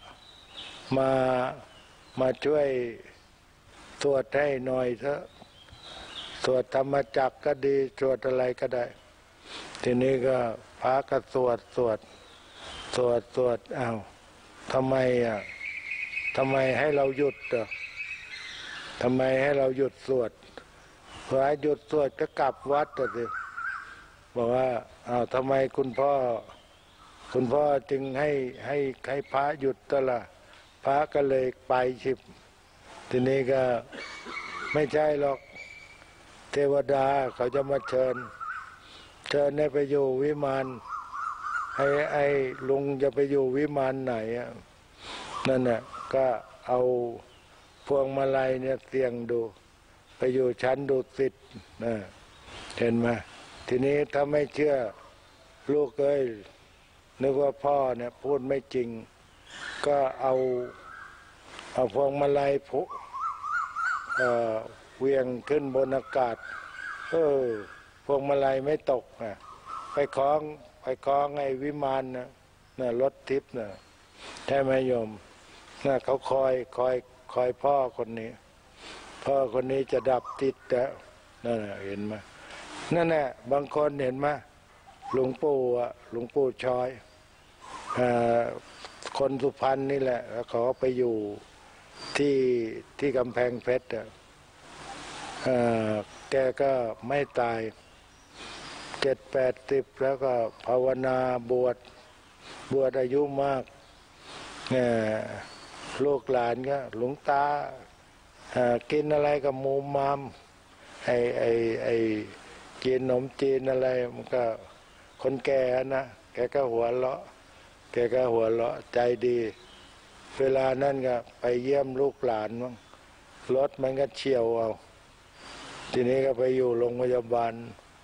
มาช่วยสวดให้หน่อยเถอะสวดธรรมจักรก็ดีสวดอะไรก็ได้ทีนี้ก็พระก็สวดอ้าวทำไมให้เราหยุดทำไมให้เราหยุดสวดพอหยุดสวดก็กลับวัดสิบอกว่าอ้าวทำไมคุณพ่อจึงให้พระหยุดตละพระก็เลยไปฉิบทีนี้ก็ไม่ใช่หรอกเทวดาเขาจะมาเชิญให้ไปอยู่วิมานไอ้ลุงจะไปอยู่วิมานไหนนั่นน่ะก็เอาพวงมาลัยเนี่ยเสี่ยงดูไปอยู่ชั้นดุสิตนะเห็นไหมทีนี้ถ้าไม่เชื่อลูกนึกว่าพ่อเนี่ยพูดไม่จริงก็เอาพวงมาลัยเวียงขึ้นบนอากาศพวงมาลัยไม่ตกไปคล้องไอ้วิมานนะรถทิพย์นะใช่ไหมโยมเขาคอยพ่อคนนี้จะดับติดแล้วนั่นเห็นไหมนั่นแหละบางคนเห็นไหมหลวงปู่หลวงปู่ชอยคนสุพรรณนี่แหละแล้วเขาไปอยู่ที่กำแพงเพชรแกก็ไม่ตาย70-80แล้วก็ภาวนาบวชอายุมากลูกหลานก็หลวงตากินอะไรกับมูมามไอ้กินขนมจีนอะไรมันก็คนแก่นะแกก็หัวเราะใจดีเวลานั้นก็ไปเยี่ยมลูกหลานมั้งรถมันก็เฉี่ยวเอาทีนี้ก็ไปอยู่โรงพยาบาล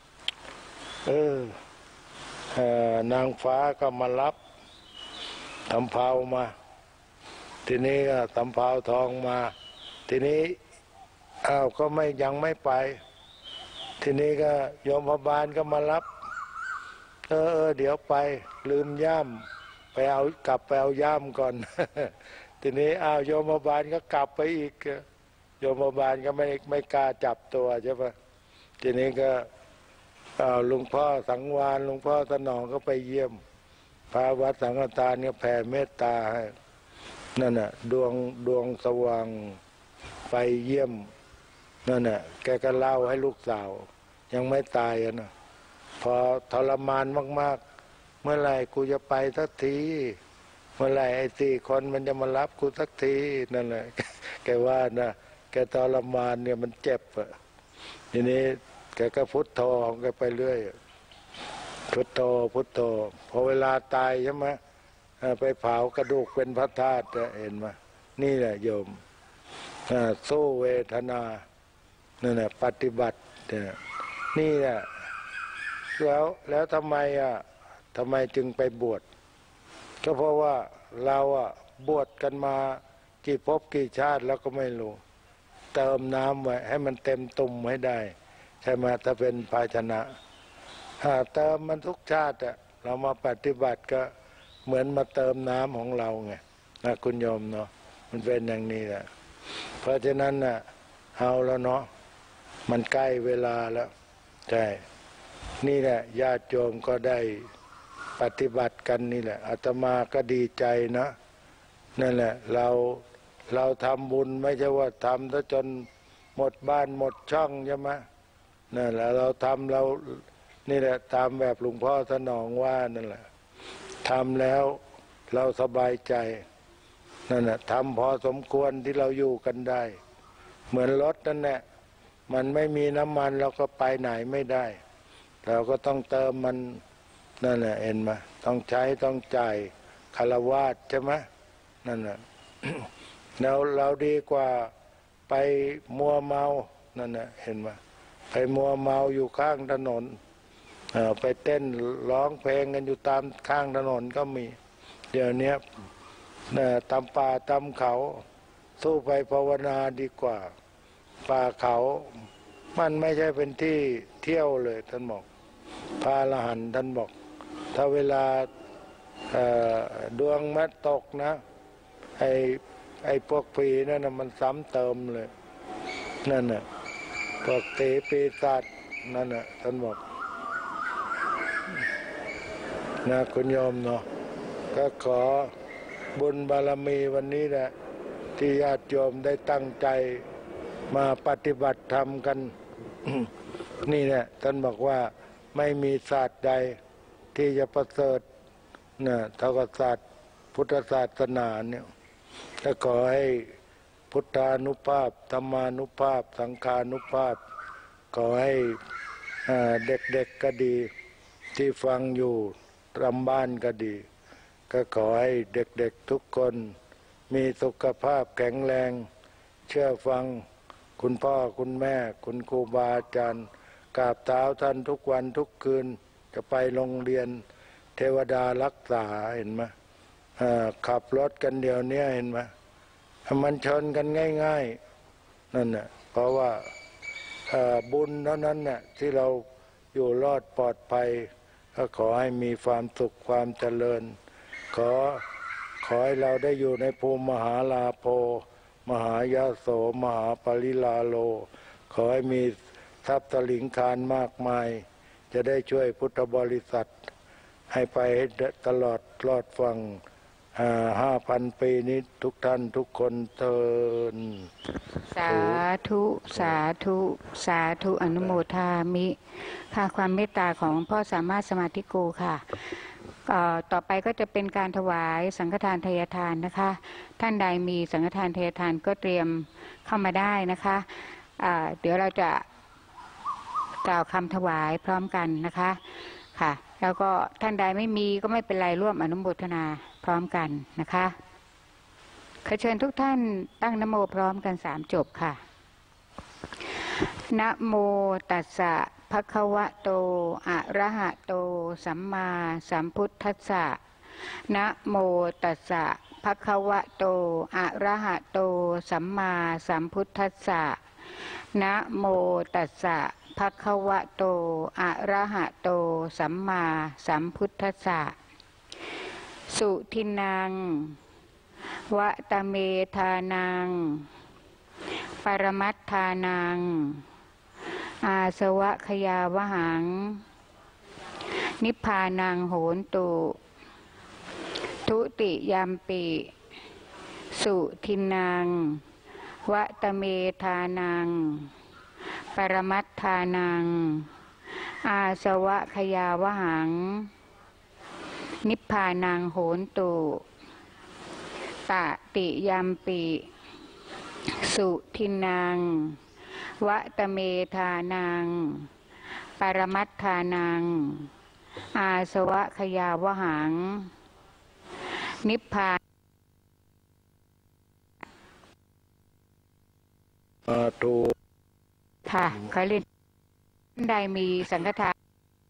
นางฟ้าก็มารับสำเภามาทีนี้ก็สำเภาทองมาทีนี้ก็ยังไม่ไปทีนี้ก็โยมพบาลก็มารับเดี๋ยวไปลืมย่ามกลับไปเอาย่ามก่อน ทีนี้โยมบาลก็กลับไปอีกโยมบาลก็ไม่กล้าจับตัวใช่ปะทีนี้ก็หลวงพ่อสังวานหลวงพ่อสนองก็ไปเยี่ยมพระวัดสังฆทานก็แผ่เมตตาให้นั่นน่ะดวงสว่างไปเยี่ยมนั่นน่ะแกก็เล่าให้ลูกสาวยังไม่ตายนะพอทรมานมากๆเมื่อไหร่กูจะไปสักทีเมื่อไหร่ไอ้4 คนมันจะมารับกูสักทีนั่นแหละแกว่านะแกทรมานเนี่ยมันเจ็บทีนี้แกก็พุทโธของแกไปเรื่อยพุทโธพอเวลาตายใช่ไหมไปเผากระดูกเป็นพระธาตุเห็นไหมนี่แหละโยมสู้เวทนานั่นแหละปฏิบัตินี่แหละแล้วทำไมจึงไปบวชก็เพราะว่าเราบวชกันมากี่ภพกี่ชาติแล้วก็ไม่รู้เติมน้ำไว้ให้มันเต็มตุ่มให้ได้ใช่ไหมถ้าเป็นภาชนะเติมมันทุกชาติเรามาปฏิบัติก็เหมือนมาเติมน้ำของเราไงนะคุณโยมเนาะมันเป็นอย่างนี้แหละเพราะฉะนั้นเอาแล้วเนาะมันใกล้เวลาแล้วใช่นี่แหละญาติโยมก็ได้ปฏิบัติกันนี่แหละอาตมาก็ดีใจนะนั่นแหละเราทำบุญไม่ใช่ว่าทำซะจนหมดบ้านหมดช่องใช่ไหมนั่นแหละเราทำเรานี่แหละตามแบบหลวงพ่อสนองว่านั่นแหละทำแล้วเราสบายใจนั่นแหละทำพอสมควรที่เราอยู่กันได้เหมือนรถนั่นแหละมันไม่มีน้ำมันเราก็ไปไหนไม่ได้เราก็ต้องเติมมันนั่นแหละเห็นไหมต้องใช้ต้องจ่ายคารวะใช่ไหมนั่นแหละ เราดีกว่าไปมัวเมานั่นแหละเห็นไหมไปมัวเมาอยู่ข้างถนนไปเต้นร้องเพลงกันอยู่ตามข้างถนนก็มีเดี๋ยวนี้ตามป่าตามเขาสู้ไปภาวนาดีกว่าป่าเขามันไม่ใช่เป็นที่เที่ยวเลยท่านบอกพระอรหันต์ท่านบอกถ้าเวลาดวงมะตกนะไอ้พวกผีนั่นนะมันซ้ำเติมเลยนั่นน่ะพวกตีปีศาจนั่นน่ะท่านบอกนะคุณโยมเนาะก็ขอบุญบารมีวันนี้แหละที่ญาติโยมได้ตั้งใจมาปฏิบัติธรรมกัน นี่แหละท่านบอกว่าไม่มีศาสตร์ใดที่จะประเสริฐนะเท่ากับศาสตร์พุทธศาสนาเนี่ยและขอให้พุทธานุภาพธรรมานุภาพสังฆานุภาพขอให้เด็กๆก็ดีที่ฟังอยู่ตามบ้านก็ดีก็ขอให้เด็กๆทุกคนมีสุขภาพแข็งแรงเชื่อฟังคุณพ่อคุณแม่คุณครูบาอาจารย์กราบเท้าท่านทุกวันทุกคืนจะไปโรงเรียนเทวดารักษาเห็นไหมขับรถกันเดี๋ยวนี้เห็นไหมมันชนกันง่ายๆนั่นน่ะเพราะว่าบุญเท่านั้นน่ะที่เราอยู่รอดปลอดภัยก็ขอให้มีความสุขความเจริญขอให้เราได้อยู่ในภูมิมหาลาโภมหายาโสมหาปริลาโลขอให้มีทรัพย์สลิงคารมากมายจะได้ช่วยพุทธบริษัทให้ไปตลอดรอดฟัง5,000 ปีนี้ทุกท่านทุกคนเทินสาธุสาธุสาธุอนุโมทามิค่ะความเมตตาของพ่อสามารถสมาธิโกค่ะต่อไปก็จะเป็นการถวายสังฆทานทายทานนะคะท่านใดมีสังฆทานทายทานก็เตรียมเข้ามาได้นะคะเดี๋ยวเราจะกล่าวคำถวายพร้อมกันนะคะค่ะแล้วก็ท่านใดไม่มีก็ไม่เป็นไรร่วมอนุโมทนาพร้อมกันนะคะขอเชิญทุกท่านตั้งนะโมพร้อมกัน3 จบค่ะนะโมตัสสะภะคะวะโตอะระหะโตสัมมาสัมพุทธัสสะนะโมตัสสะภะคะวะโตอะระหะโตสัมมาสัมพุทธัสสะนะโมตัสสะภะคะวะโตอะระหะโตสัมมาสัมพุทธัสสะสุทินังวะตะเมธานังปรมัตถานังอาสวะขยาวหังนิพพานังโหนตุทุติยัมปิสุทินังวะตะเมธานังปรมัตถานังอาสวะขยาวหังนิพพานังโหนตุตติยัมปิสุทินังวะตะเมธานังปรมัตถานังอาสวะขยาวหังนิพพานตูค่ะขอเรียนท่านใดมีสังฆทาน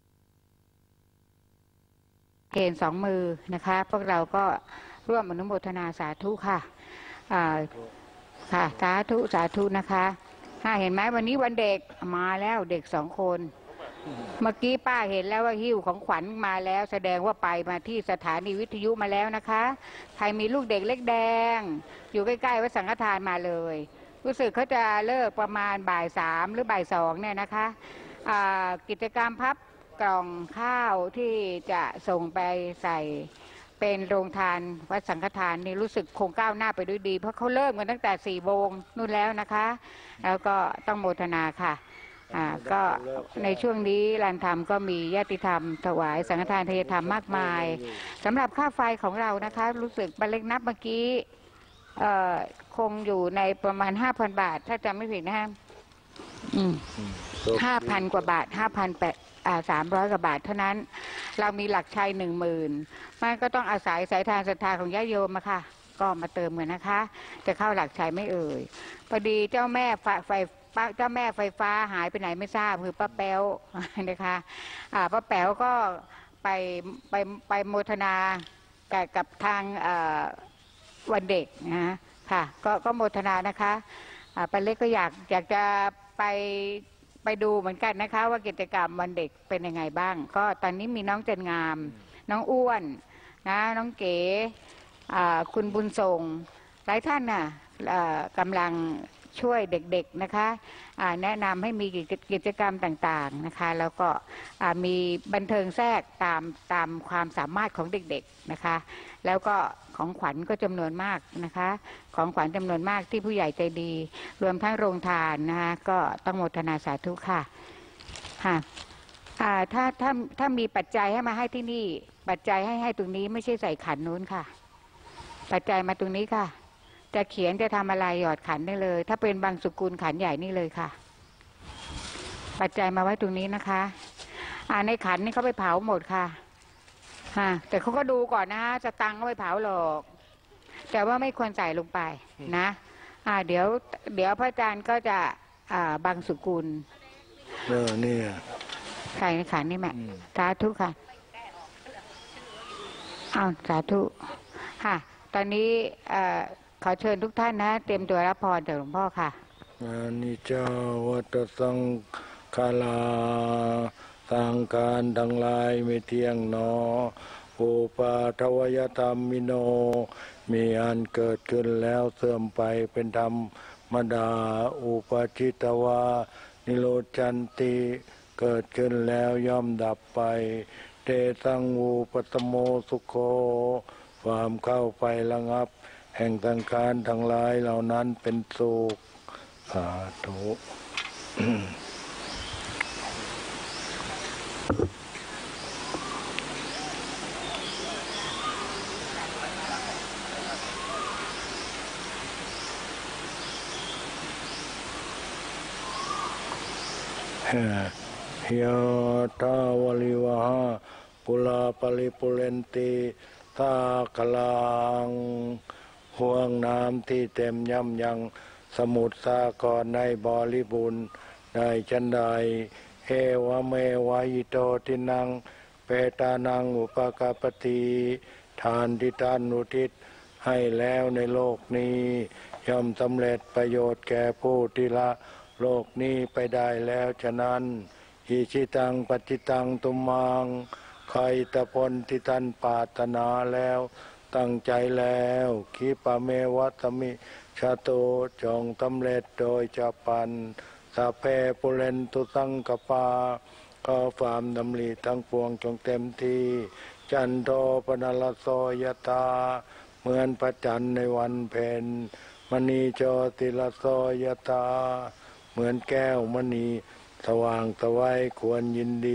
เกณฑ์2 มือนะคะพวกเราก็ร่วมอนุโมทนาสาธุค่ะค่ะสาธุสาธุนะคะเห็นไหมวันนี้วันเด็กมาแล้วเด็ก2 คนเมื่อกี้ป้าเห็นแล้วว่าหิ้วของขวัญมาแล้วแสดงว่าไปมาที่สถานีวิทยุมาแล้วนะคะใครมีลูกเด็กเล็กแดงอยู่ใกล้ๆวัดสังฆทานมาเลยรู้สึกเขาจะเลิกประมาณบ่าย 3หรือบ่าย 2เนี่ยนะคะกิจกรรมพับกล่องข้าวที่จะส่งไปใส่เป็นโรงทานวัดสังฆทานนี่รู้สึกคงก้าวหน้าไปด้วยดีเพราะเขาเริ่มกันตั้งแต่4 โมงนู่นแล้วนะคะแล้วก็ต้องโมทนาค่ะก็ในช่วงนี้ลานธรรมก็มีญาติธรรมถวายสังฆทานทายธรรมมากมายสำหรับค่าไฟของเรานะคะรู้สึกบันเล็กนับเมื่อกี้คงอยู่ในประมาณ 5,000 บาทถ้าจำไม่ผิดนะฮะ5,000 กว่าบาท300 กว่าบาทเท่านั้นเรามีหลักชัย10,000มันก็ต้องอาศัยสายทานศรัทธาของญาติโยมค่ะก็มาเติมกันนะคะจะเข้าหลักชัยไม่เอ่ยพอดีเจ้าแม่ไฟฟ้าหายไปไหนไม่ทราบคือป้าแป๋วนะคะป้าแป๋วก็ไปโมทนากับทางวันเด็กนะค่ะก็โมทนานะคะป้าเล็กก็อยากจะไปดูเหมือนกันนะคะว่ากิจกรรมวันเด็กเป็นยังไงบ้างก็ตอนนี้มีน้องจันงามน้องอ้วนนะน้องเก๋คุณบุญส่งหลายท่านน่ะกำลังช่วยเด็กๆนะคะแนะนำให้มีกิจกรรมต่างๆนะคะแล้วก็มีบันเทิงแทรกตามความสามารถของเด็กๆนะคะแล้วก็ของขวัญก็จำนวนมากนะคะของขวัญจำนวนมากที่ผู้ใหญ่ใจดีรวมทั้งโรงทานนะคะก็ต้องโมทนาสาธุค่ะถ้ามีปัจจัยให้มาให้ที่นี่ปัจจัยให้ตรงนี้ไม่ใช่ใส่ขันนู้นค่ะปัจจัยมาตรงนี้ค่ะจะเขียนจะทำอะไรหยอดขันได้เลยถ้าเป็นบางสุกุลขันใหญ่นี่เลยค่ะปัจจัยมาไว้ตรงนี้นะคะในขันนี่เขาไปเผาหมดค่ะแต่เขาก็ดูก่อนนะจะตังก็ไปเผาหรอกแต่ว่าไม่ควรใส่ลงไปนะเดี๋ยวพระอาจารย์ก็จะบางสุกุลนี่ใส่ในขันนี่แม่สาธุค่ะสาธุค่ะตอนนี้ขอเชิญทุกท่านนะเตรียมตัวรับพรจากหลวงพ่อค่ะนิจจาวัตสังขาราสังขารทั้งหลายไม่เที่ยงหนออุปาทวยธรรมมิโนมีอันเกิดขึ้นแล้วเสื่อมไปเป็นธรรมดาอุปชิตวานิโรจันติเกิดขึ้นแล้วย่อมดับไปเตสังวูปัตโมสุโขความเข้าไประงับแห่งสังขารทั้งหลายเหล่านั้นเป็นสุขสาธุ ยะถาวะลิวหาปุราปริปุเรนติสาคลังห่วงน้ำที่เต็มย่ำยังสมุทรสาครในบริบูรณ์ได้จันใดเอวเมวะอิโตทินังเปตานังอุปกาปติทานที่ท่านอุทิศให้แล้วในโลกนี้ย่อมสำเร็จประโยชน์แก่ผู้ที่ละโลกนี้ไปได้แล้วฉะนั้นอิชิตังปฏิตังตุมังใครตะพลที่ท่านปรารถนาแล้วตั้งใจแล้วขีปะเมวัตมิชาโตจงสำเร็จโดยจะปันสัพเพปุเรนตุสังกปาขอความดำริทั้งปวงจงเต็มที่จันโทปนลโสยตาเหมือนพระจันทร์ในวันเพ็ญมณีโจติลโสยตาเหมือนแก้วมณีสว่างสวัยควรยินดี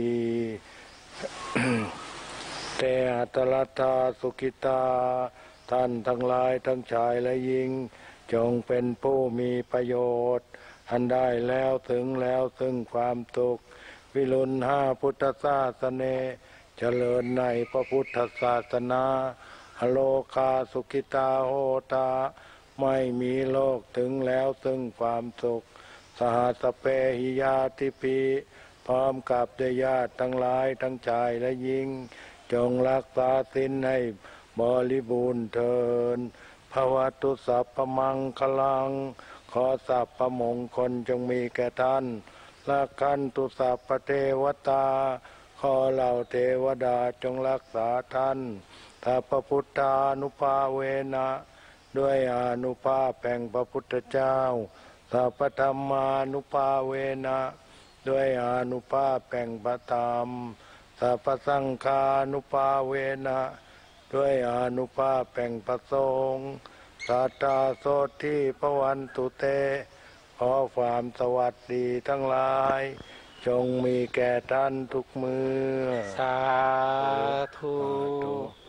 เตอัตลัตตาสุขิตาท่านทั้งหลายทั้งชายและหญิงจงเป็นผู้มีประโยชน์อันได้แล้วถึงแล้วซึ่งความสุขวิรุณห้าพุทธศาสเนเจริญในพระพุทธศาสนาอโลกาสุขิตาโหตาไม่มีโลกถึงแล้วซึ่งความสุขสหัสเปหิยาติปีพร้อมกับญาติทั้งหลายทั้งชายและหญิงจงรักษาศีลให้บริบูรณ์เถิดภวตุสัพพมังคลังขอสัพพมงคลจงมีแก่ท่านละคันตุสัพพเทวตาขอเหล่าเทวดาจงรักษาท่านสัพพพุทธานุภาเวนะด้วยอานุภาพแห่งพระพุทธเจ้าสัพพธรรมานุภาเวนะด้วยอานุภาพแห่งพระธรรมสัพพสังฆานุภาเวนะด้วยอานุภาพแห่งพระสงฆ์สัตตาโสทิภวันตุเตขอความสวัสดีทั้งหลายจงมีแก่ท่านทุกมือสาธุ